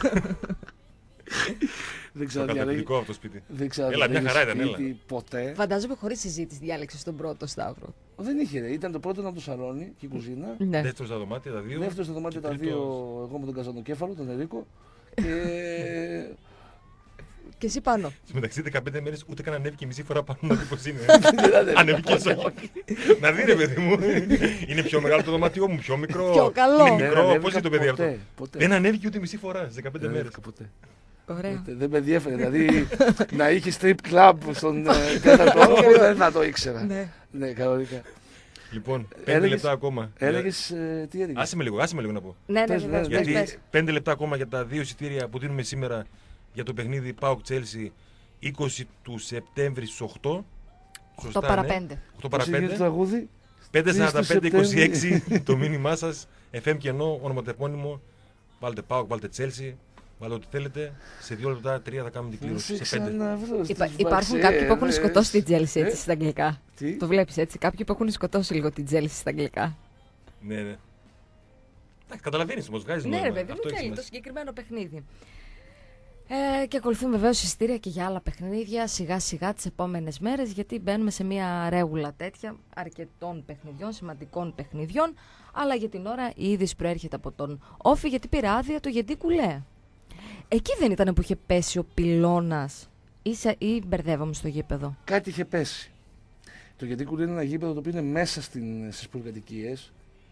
Δεν Στο ξέρω αν διαλέγει. καταπληκτικό αυτό το σπίτι. Δεν ξέρω αν Έλα, μια διαλέγει χαρά ήταν, σπίτι ποτέ. Φαντάζομαι χωρί συζήτηση διάλεξε τον πρώτο Σταύρο. Δεν είχε, ρε. Ήταν το πρώτο από το σαλόνι και η κουζίνα. Ναι. Δεύτερο στα δωμάτια, τα δύο. Δεύτερο στο δωμάτιο Και τα δύο, τρίτος- εγώ με τον Καζανοκέφαλο, τον Ερίκο. Και Και εσύ πάνω. Στις μεταξύ 15 μέρες ούτε καν ανέβηκε μισή φορά πάνω να δει πως είναι. δεν Ανέβηκε όχι. Να δει ρε παιδί μου. Είναι πιο μεγάλο το δωμάτιό μου, πιο μικρό. Πιο καλό. Είναι δεν μικρό, ανέβηκα πώς είναι το παιδί αυτό. ποτέ. Δεν ανέβηκε ούτε μισή φορά στις 15 Δεν μέρες. ανέβηκα ποτέ. Ωραία. Δεν με ενδιέφερε. Δηλαδή να είχε strip club στον τέταρτο όροφο δεν θα το ήξερα. Ναι. Ναι, κανονικά. Λοιπόν, 5 Έλεγες- λεπτά ακόμα. Έλεγε τι έλεγε. Άσε με λίγο να πω. Ναι, Πες, βεβαίως, πες, πες, Γιατί πες. 5 λεπτά ακόμα για τα δύο εισιτήρια που δίνουμε σήμερα για το παιχνίδι ΠΑΟΚ Chelsea 20 του Σεπτέμβρη στις 8. 8 παρά 5. 8 παρά Πώς είχε το 5. τραγούδι. 545-26 το μήνυμά σας. FM και ενώ ονοματεπώνυμο. Βάλτε ΠΑΟΚ, βάλτε Chelsea. Βάλτε ό,τι θέλετε. Σε 2 λεπτά, 3 θα κάνουμε την Δεν κλήρωση. σε Σε 5. ξαναβρω στις Υπάρχουν βαξέρες. κάποιοι που έχουν σκοτώσει την Τζέλση έτσι στα αγγλικά. Τι? Το βλέπει έτσι. Κάποιοι που έχουν σκοτώσει λίγο την Τζέλση στα αγγλικά. Ναι, ναι. Εντάξει, καταλαβαίνεις όμως, βγάζει Ναι, νόημα. ρε παιδί μου, Αυτό έχει θέλει το σημασία. συγκεκριμένο παιχνίδι. Και ακολουθούν βεβαίω εισιτήρια και για άλλα παιχνίδια σιγά σιγά τις επόμενες μέρες, γιατί μπαίνουμε σε μια ρέγουλα τέτοια αρκετών παιχνιδιών, σημαντικών παιχνιδιών. Αλλά για την ώρα η είδηση προέρχεται από τον Όφη, γιατί πήρε άδεια το Γεντή Κουλέ. Εκεί δεν ήταν που είχε πέσει ο πυλώνας, ή μπερδεύαμε στο γήπεδο? Κάτι είχε πέσει. Το γιατί είναι ένα γήπεδο το οποίο είναι μέσα στις πολυκατοικίες.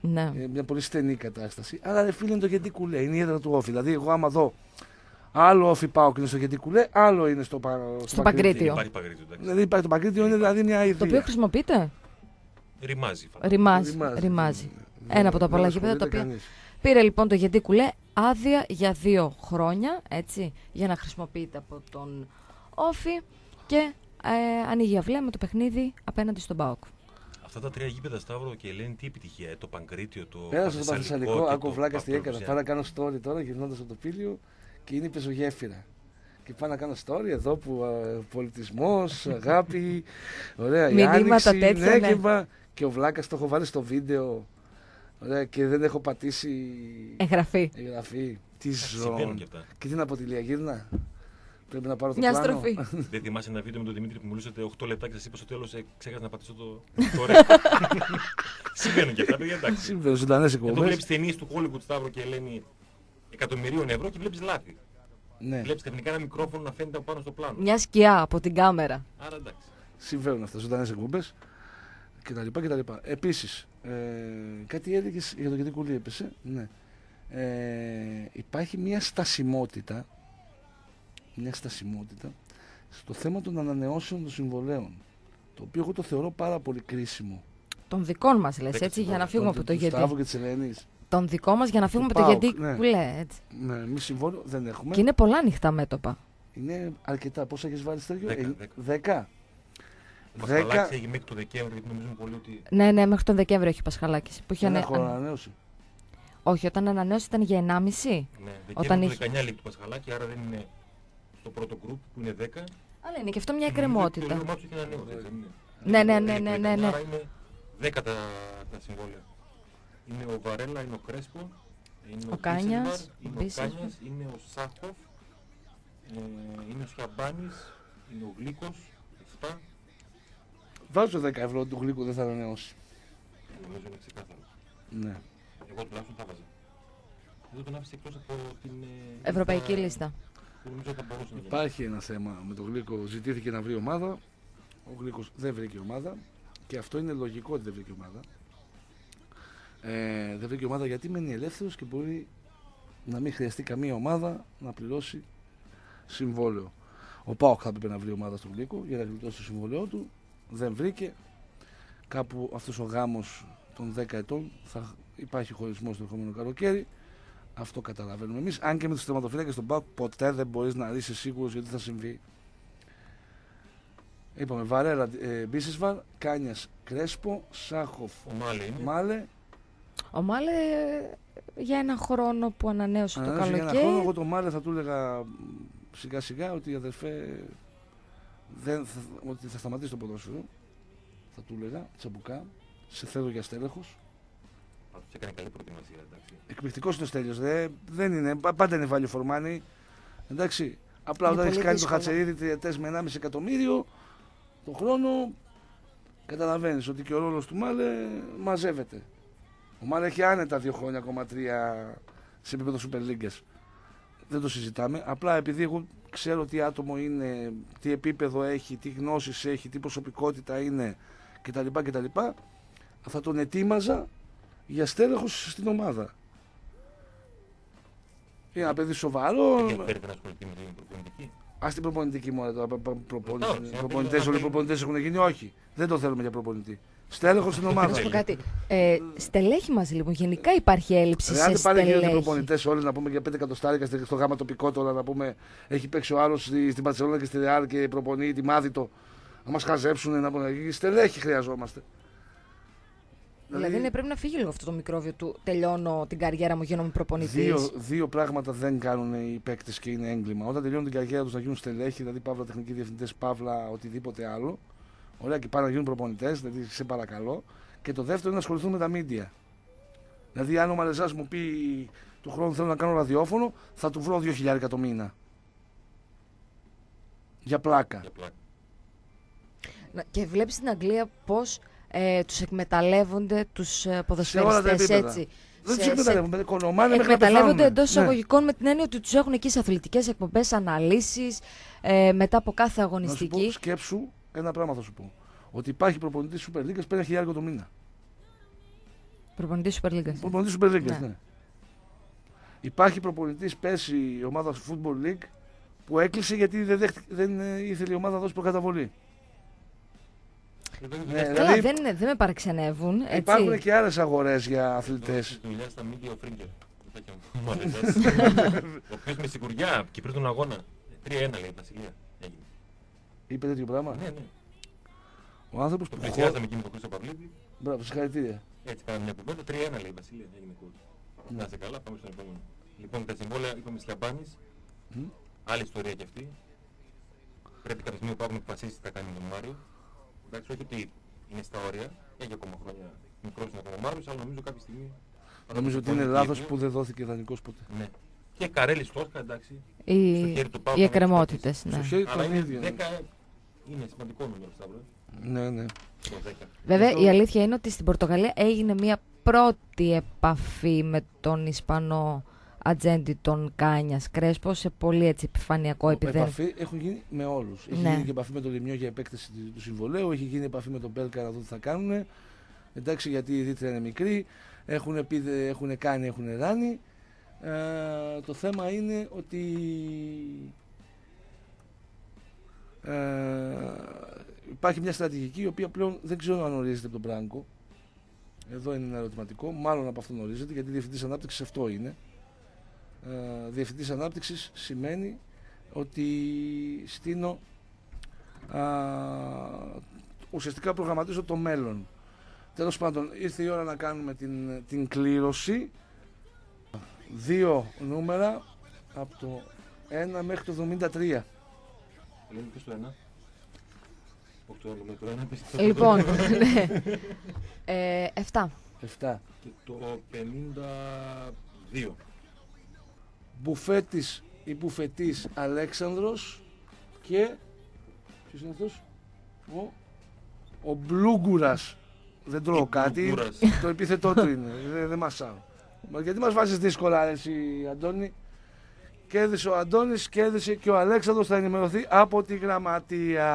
Ναι. Μια πολύ στενή κατάσταση. Αλλά ρε φίλε είναι το γιατί κουλέ, είναι η έδρα του Όφη. Δηλαδή, εγώ άμα δω άλλο Όφη ΠΑΟΚ είναι στο γιατί κουλέ, άλλο είναι στο Στο Παγκρίτιο. Δεν υπάρχει Παγκρίτιο, εντάξει. Δηλαδή, υπάρχει το Παγκρίτιο, είναι δηλαδή μια ιδέα. Το οποίο χρησιμοποιείται. Ρημάζει. Ρημάζει. Ένα από τα πολλά γήπεδα τα οποία. Πήρε λοιπόν το γιατί κουλέ άδεια για 2 χρόνια, έτσι, για να χρησιμοποιείται από τον Όφη και ανοίγει αυλαία με το παιχνίδι απέναντι στον ΠΑΟΚ. Αυτά τα 3 γήπεδα, Σταύρο και Ελένη, τι επιτυχία. Το Παγκρίτιο, το Πέρασα στο Παθεσσαλικό, άκου βλάκα τι έκανα. Παπαδοπουλιά. Πάω να κάνω story τώρα γυρνώντας από το Πήλιο και είναι η πεζογέφυρα. Και πάω να κάνω story εδώ που πολιτισμός, αγάπη, ωραία, η Μηνύματα άνοιξη, τέτοια, ναι, ναι. και ο βλάκας το έχω βάλει στο βίντεο, ωραία, και δεν έχω πατήσει Εγγραφή. εγγραφή. Τι Συμβαίνουν ζώνη. και αυτά. Και τι να πω, τη Λιαγύρνα. Πρέπει να πάρω το Μια πλάνο. στροφή. Δεν θυμάσαι ένα βίντεο με τον Δημήτρη που μιλούσατε 8 λεπτά και σα είπα στο τέλο ξέχασα να πατήσω το ρεκ. Συμβαίνουν και αυτά, παιδιά, εντάξει. Συμβαίνουν ζωντανές Εδώ εκπομπές. βλέπει ταινίε του Hollywood, Σταύρο και Ελένη, εκατομμυρίων ευρώ και βλέπει λάθη. Ναι, Βλέπει ξαφνικά ένα μικρόφωνο να φαίνεται από πάνω στο πλάνο. Μια σκιά από την κάμερα. Άρα εντάξει. συμβαίνουν αυτά, ζωντανές εκπομπές κτλ. Επίσης, κάτι έλεγες για το γιατί κουλή έπεσε. Ναι. Υπάρχει μια στασιμότητα στο θέμα των ανανεώσεων των συμβολέων, το οποίο εγώ το θεωρώ πάρα πολύ κρίσιμο. Των δικών μας λες, 10 έτσι, για να συμβόλαια. φύγουμε από το Του γιατί. Σταύρου και της Ελένης. Τον δικό μας για να φύγουμε Του από το ΠΑΟΚ, γιατί ναι. που λέει, έτσι. Ναι, εμείς συμβόλαιο δεν έχουμε. Και είναι πολλά ανοιχτά μέτωπα. Είναι αρκετά. Πόσα έχεις βάλει, Στέργιο? 10. 10. Ο Πασχαλάκης έχει μέχρι το Δεκέμβριο, γιατί νομίζουν πολύ ότι. Ναι, μέχρι τον Δεκέμβριο έχει Πασχαλάκης. Που είχε Ένα ανε- χρόνο ανανέωση. Όχι, όταν ανανέωσε ήταν για 1,5. Ναι, Όταν Δεκέμβριο είχε- του 19 λείπει του Πασχαλάκη, άρα δεν είναι στο πρώτο γκρουπ που είναι 10. Αλλά είναι και αυτό μια Και νομίζω ότι εκκρεμότητα. Το λίγο μάτσο έχει ανανέωσει, δεν είναι. Ναι, ναι, Είναι ναι, το ναι, 19, ναι. Άρα είναι 10 τα συμβόλαια. Είναι ο Βαρέλα, είναι ο Κρέσπο, είναι Ο Κάνιας, Πίσεσβαρ, είναι ο Πίσεσβαρ. Κάνιας, είναι ο Σάχοφ, είναι ο Σιαμπάνης, είναι ο Γλίκος, 7. Βάζω 10 ευρώ του γλύκου δεν θα ανανεώσει. Νομίζω είναι ξεκάθαρο. Ναι. Εγώ τουλάχιστον θα βάζα. Εδώ τον άφησε εκτός από την Ευρωπαϊκή λίστα. που νομίζω θα μπορούσε να γίνει. Υπάρχει ένα θέμα με τον Γλύκο. Ζητήθηκε να βρει ομάδα. Ο Γλύκος δεν βρήκε ομάδα. Και αυτό είναι λογικό ότι δεν βρήκε ομάδα. Δεν βρήκε ομάδα γιατί μένει ελεύθερος και μπορεί να μην χρειαστεί καμία ομάδα να πληρώσει συμβόλαιο. Ο ΠΑΟΚ θα έπρεπε να βρει ομάδα στον Γλύκο για να γλιτώσει το συμβόλαιό του. Δεν βρήκε. Κάπου αυτός ο γάμος των 10 ετών θα υπάρχει χωρισμός το ερχόμενο καλοκαίρι. Αυτό καταλαβαίνουμε εμείς. Αν και με τους τερματοφύλακες στον ΠΑΟΚ ποτέ δεν μπορείς να είσαι σίγουρος γιατί θα συμβεί. Είπαμε Βαρέλα, Μπίσεσβαρ, Κάνιας, Κρέσπο, Σάχοφ, Ο Μάλε είναι. Μάλε. Ο Μάλε για ένα χρόνο που ανανέωσε το Ανανέωσε για ένα χρόνο. καλοκαίρι. Εγώ το Μάλε θα του έλεγα σιγά σιγά ότι αδερφέ ότι θα σταματήσει το ποδόσφαιρο. Θα του έλεγα τσαμπουκά. Σε θέλω για στέλεχος. Πάντως έκανε καλή προετοιμασία, εντάξει. Εκπληκτικός είναι ο Στέλιος. Δεν είναι. Πάντα είναι value for money. Εντάξει. Απλά Είναι όταν έχει πολύ κάνει το δύσκολο. Χατσερίδη τριετές με 1,5 εκατομμύριο το χρόνο, καταλαβαίνεις ότι και ο ρόλος του Μάλε μαζεύεται. Ο Μάλε έχει άνετα 2 χρόνια, ακόμα 3 σε επίπεδο Super League. Δεν το συζητάμε. Απλά επειδή εγώ ξέρω τι άτομο είναι, τι επίπεδο έχει, τι γνώσεις έχει, τι προσωπικότητα είναι κτλ. Θα τον ετοίμαζα για στέλεχος στην ομάδα. Είναι ένα παιδί σοβαρό. Ενδιαφέρεται να ασχοληθεί με την προπονητική. Α την προπονητική μόνο τώρα. Ρωτάω, Προπονητές, όλοι οι προπονητές έχουν γίνει. Όχι. Δεν το θέλουμε για προπονητή. Στέλεχος στην ομάδα. Να σου πω κάτι. Στελέχη μας λοιπόν. Γενικά υπάρχει έλλειψη Αν σε δεν πάνε γίνονται στελέχη. προπονητές όλοι να πούμε για 5 εκατοστάρικα στο γάμα τοπικό τώρα να πούμε έχει παίξει ο άλλος στην Μπαρσελόνα και στη Ρεάλ και προπονεί τη Μάδιτο. Να μας χαζέψουν να πούμε. Στελέχη χρειαζόμαστε. Δηλαδή πρέπει να φύγει λίγο αυτό το μικρόβιο του. Τελειώνω την καριέρα μου, γίνομαι προπονητής. Δύο πράγματα δεν κάνουν οι παίκτες και είναι έγκλημα. Όταν τελειώνουν την καριέρα τους να γίνουν στελέχοι, δηλαδή παύλα τεχνικοί διευθυντές, παύλα οτιδήποτε άλλο. Ωραία, και πάνε να γίνουν προπονητές, δηλαδή σε παρακαλώ. Και το δεύτερο είναι να ασχοληθούν με τα media. Δηλαδή, αν ο Μαλεζάς μου πει του χρόνου θέλω να κάνω ραδιόφωνο, θα του βρω 2.000 το μήνα. Για πλάκα. Για πλάκα. Και βλέπεις στην Αγγλία πώς τους εκμεταλλεύονται τους Σε όλα τα ποδοσφαιριστές επίπεδα. έτσι. Δεν τους εκμεταλλεύονται, κονομάνε μέχρι να Εκμεταλλεύονται πεθάνουν. εντός Ναι. εισαγωγικών με την έννοια ότι τους έχουν εκεί σε αθλητικές εκπομπές, αναλύσεις, μετά από κάθε Να σου πω, αγωνιστική. σκέψου ένα πράγμα θα σου πω. Ότι υπάρχει προπονητής Super League, παίρνει 1.000 το μήνα. Προπονητής Super League. Προπονητής Super League, Ναι. ναι. Υπάρχει προπονητής πέρσι η ομάδα Football League που έκλεισε γιατί δεν ήθελε η ομάδα να δώσει προκαταβολή. Ναι, Καλά, δηλαδή δεν με παραξενεύουν. Έτσι. υπάρχουν και άλλες αγορές για αθλητές. Δουλειά στα media ο Φρίγκερ. Ο οποίος με σιγουριά και πριν τον αγώνα. 3-1 λέει η Βασιλεία. Έγινε. Είπε τέτοιο πράγμα. Ναι, ναι. Ο άνθρωπος Το που πλησιάσαμε εκεί με τον Χρήστο Παυλίδη. Μπράβο, συγχαρητήρια. Έτσι κάναμε μια κουβέντα. 3-1 λέει η Βασιλεία. Έγινε κόλ. Να είσαι καλά, πάμε στον επόμενο. Λοιπόν, τα συμβόλαια είπαμε Σλιαμπάνης. Άλλη ιστορία κι αυτή. Πρέπει κάποια στιγμή που έχουμε αποφασίσει τι θα κάνει με τον Μάριο. Εντάξει, όχι ότι είναι στα όρια, έχει ακόμα χρόνια μικρός είναι ακόμα ο Μάριος, αλλά νομίζω κάποια στιγμή. Νομίζω ότι είναι λάθος που δεν δόθηκε δανεικός ποτέ. Ναι. Και Καρέλης Τόσκα, εντάξει. Οι εκκρεμότητες. Ναι. Στο χέρι Αλλά των είναι ίδιων. 10, είναι σημαντικό νούμερο, Σταύρο. Ναι, ναι. Το 10. Βέβαια, η αλήθεια είναι ότι στην Πορτογαλία έγινε μια πρώτη επαφή με τον Ισπανό ατζέντη των Κάνιας Κρέσπο σε πολύ έτσι επιφανειακό επίπεδο. Επαφή έχουν γίνει με όλους. Έχει Ναι. γίνει και επαφή με τον Λιμιό για επέκταση του συμβολέου, έχει γίνει επαφή με τον Μπέλκα να δουν τι θα κάνουν. Εντάξει, γιατί η ρήτρα είναι μικρή, έχουν κάνει, έχουν ράνει. Το θέμα είναι ότι υπάρχει μια στρατηγική η οποία πλέον δεν ξέρω αν ορίζεται από τον Μπράγκο. Εδώ είναι ένα ερωτηματικό. Μάλλον από αυτόν ορίζεται, γιατί διευθυντής ανάπτυξης αυτό είναι. Διευθυντής ανάπτυξης σημαίνει ότι στείνω, ουσιαστικά προγραμματίζω το μέλλον. Τέλος πάντων, ήρθε η ώρα να κάνουμε την κλήρωση. 2 νούμερα από το 1 μέχρι το 73. Λέμε ποιος το 1. Όχι το άλλο, το 1 πες. Λοιπόν, ναι. 7. 7. Και το 52. Μπουφέτης ή Μπουφετής Αλέξανδρος και ποιος είναι αυτός? Ο Μπλούγκουρας. Δεν τρώω κάτι, Μπλούγκουρας. το επίθετό του είναι, δεν μασάω. Μα γιατί μας βάζεις δύσκολα, εσύ Αντώνη? Κέρδισε ο Αντώνης, κέρδισε και ο Αλέξανδρος, θα ενημερωθεί από τη γραμματεία.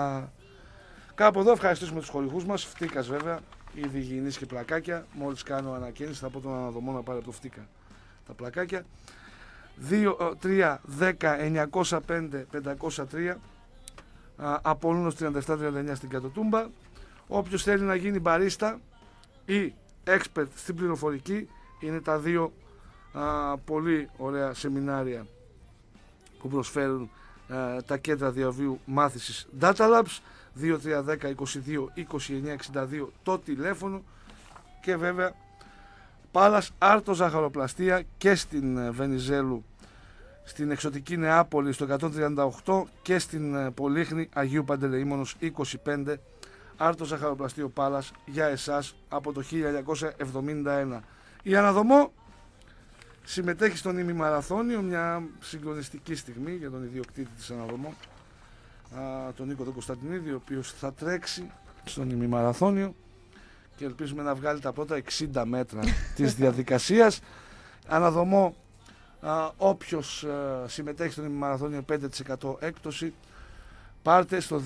Κάπου εδώ ευχαριστήσουμε τους χορηγούς μας, Φτίκας βέβαια, ήδη υγιεινής και πλακάκια. Μόλις κάνω ανακαίνιση θα πω τον αναδομό να πάρει από το Φτίκα τα πλακάκια. 2, 3, 10, 905, 503. Απόλλωνος 37-39 στην Κατοτούμπα. Όποιος θέλει να γίνει μπαρίστα ή expert στην πληροφορική, είναι τα δύο πολύ ωραία σεμινάρια που προσφέρουν τα κέντρα διαβίου μάθησης Data Labs. 2, 3, 10, 22, 29, 62 το τηλέφωνο. Και βέβαια Πάλας Άρτο Ζαχαροπλαστεία και στην Βενιζέλου, στην εξωτική Νεάπολη στο 138 και στην Πολύχνη Αγίου Παντελεήμονος 25. Άρτο Ζαχαροπλαστείο Πάλας για εσάς από το 1971. Η Αναδομό συμμετέχει στον ημιμαραθώνιο, μια συγκλονιστική στιγμή για τον ιδιοκτήτη της Αναδομό, τον Νίκο τον Κωνσταντινίδη, ο οποίος θα τρέξει στον ημιμαραθώνιο και ελπίζουμε να βγάλει τα πρώτα 60 μέτρα της διαδικασίας. Αναδομό, όποιος συμμετέχει στον ημιμαραθώνιο 5% έκπτωση. Πάρτε στο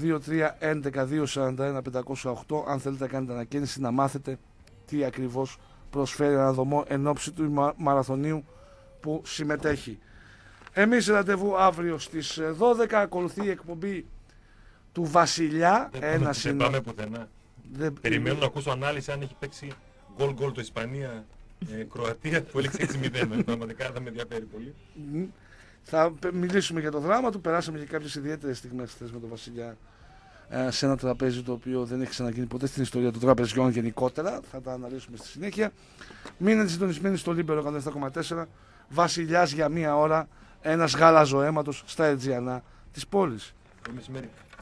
2311-241-508 αν θέλετε να κάνετε ανακαίνιση, να μάθετε τι ακριβώς προσφέρει Αναδομό εν ώψη του μαραθωνίου που συμμετέχει. Εμείς ραντεβού αύριο στις 12. Ακολουθεί η εκπομπή του Βασιλιά. Δεν πάμε πουθενά. Περιμένω να ακούσω ανάλυση αν έχει παίξει γκολ το Ισπανία Κροατία που έλεξε 6-0. Πραγματικά θα με ενδιαφέρει πολύ. Θα μιλήσουμε για το δράμα του. Περάσαμε και κάποιες ιδιαίτερες στιγμές χθες με τον Βασιλιά σε ένα τραπέζι το οποίο δεν έχει ξαναγίνει ποτέ στην ιστορία των τραπεζιών γενικότερα. Θα τα αναλύσουμε στη συνέχεια. Μείνετε συντονισμένοι στο Λίμπερο 107,4. Βασιλιάς για μία ώρα. Ένας γάλαζο αίματος στα Αιτζιανά της πόλης. Το μεσημέρι.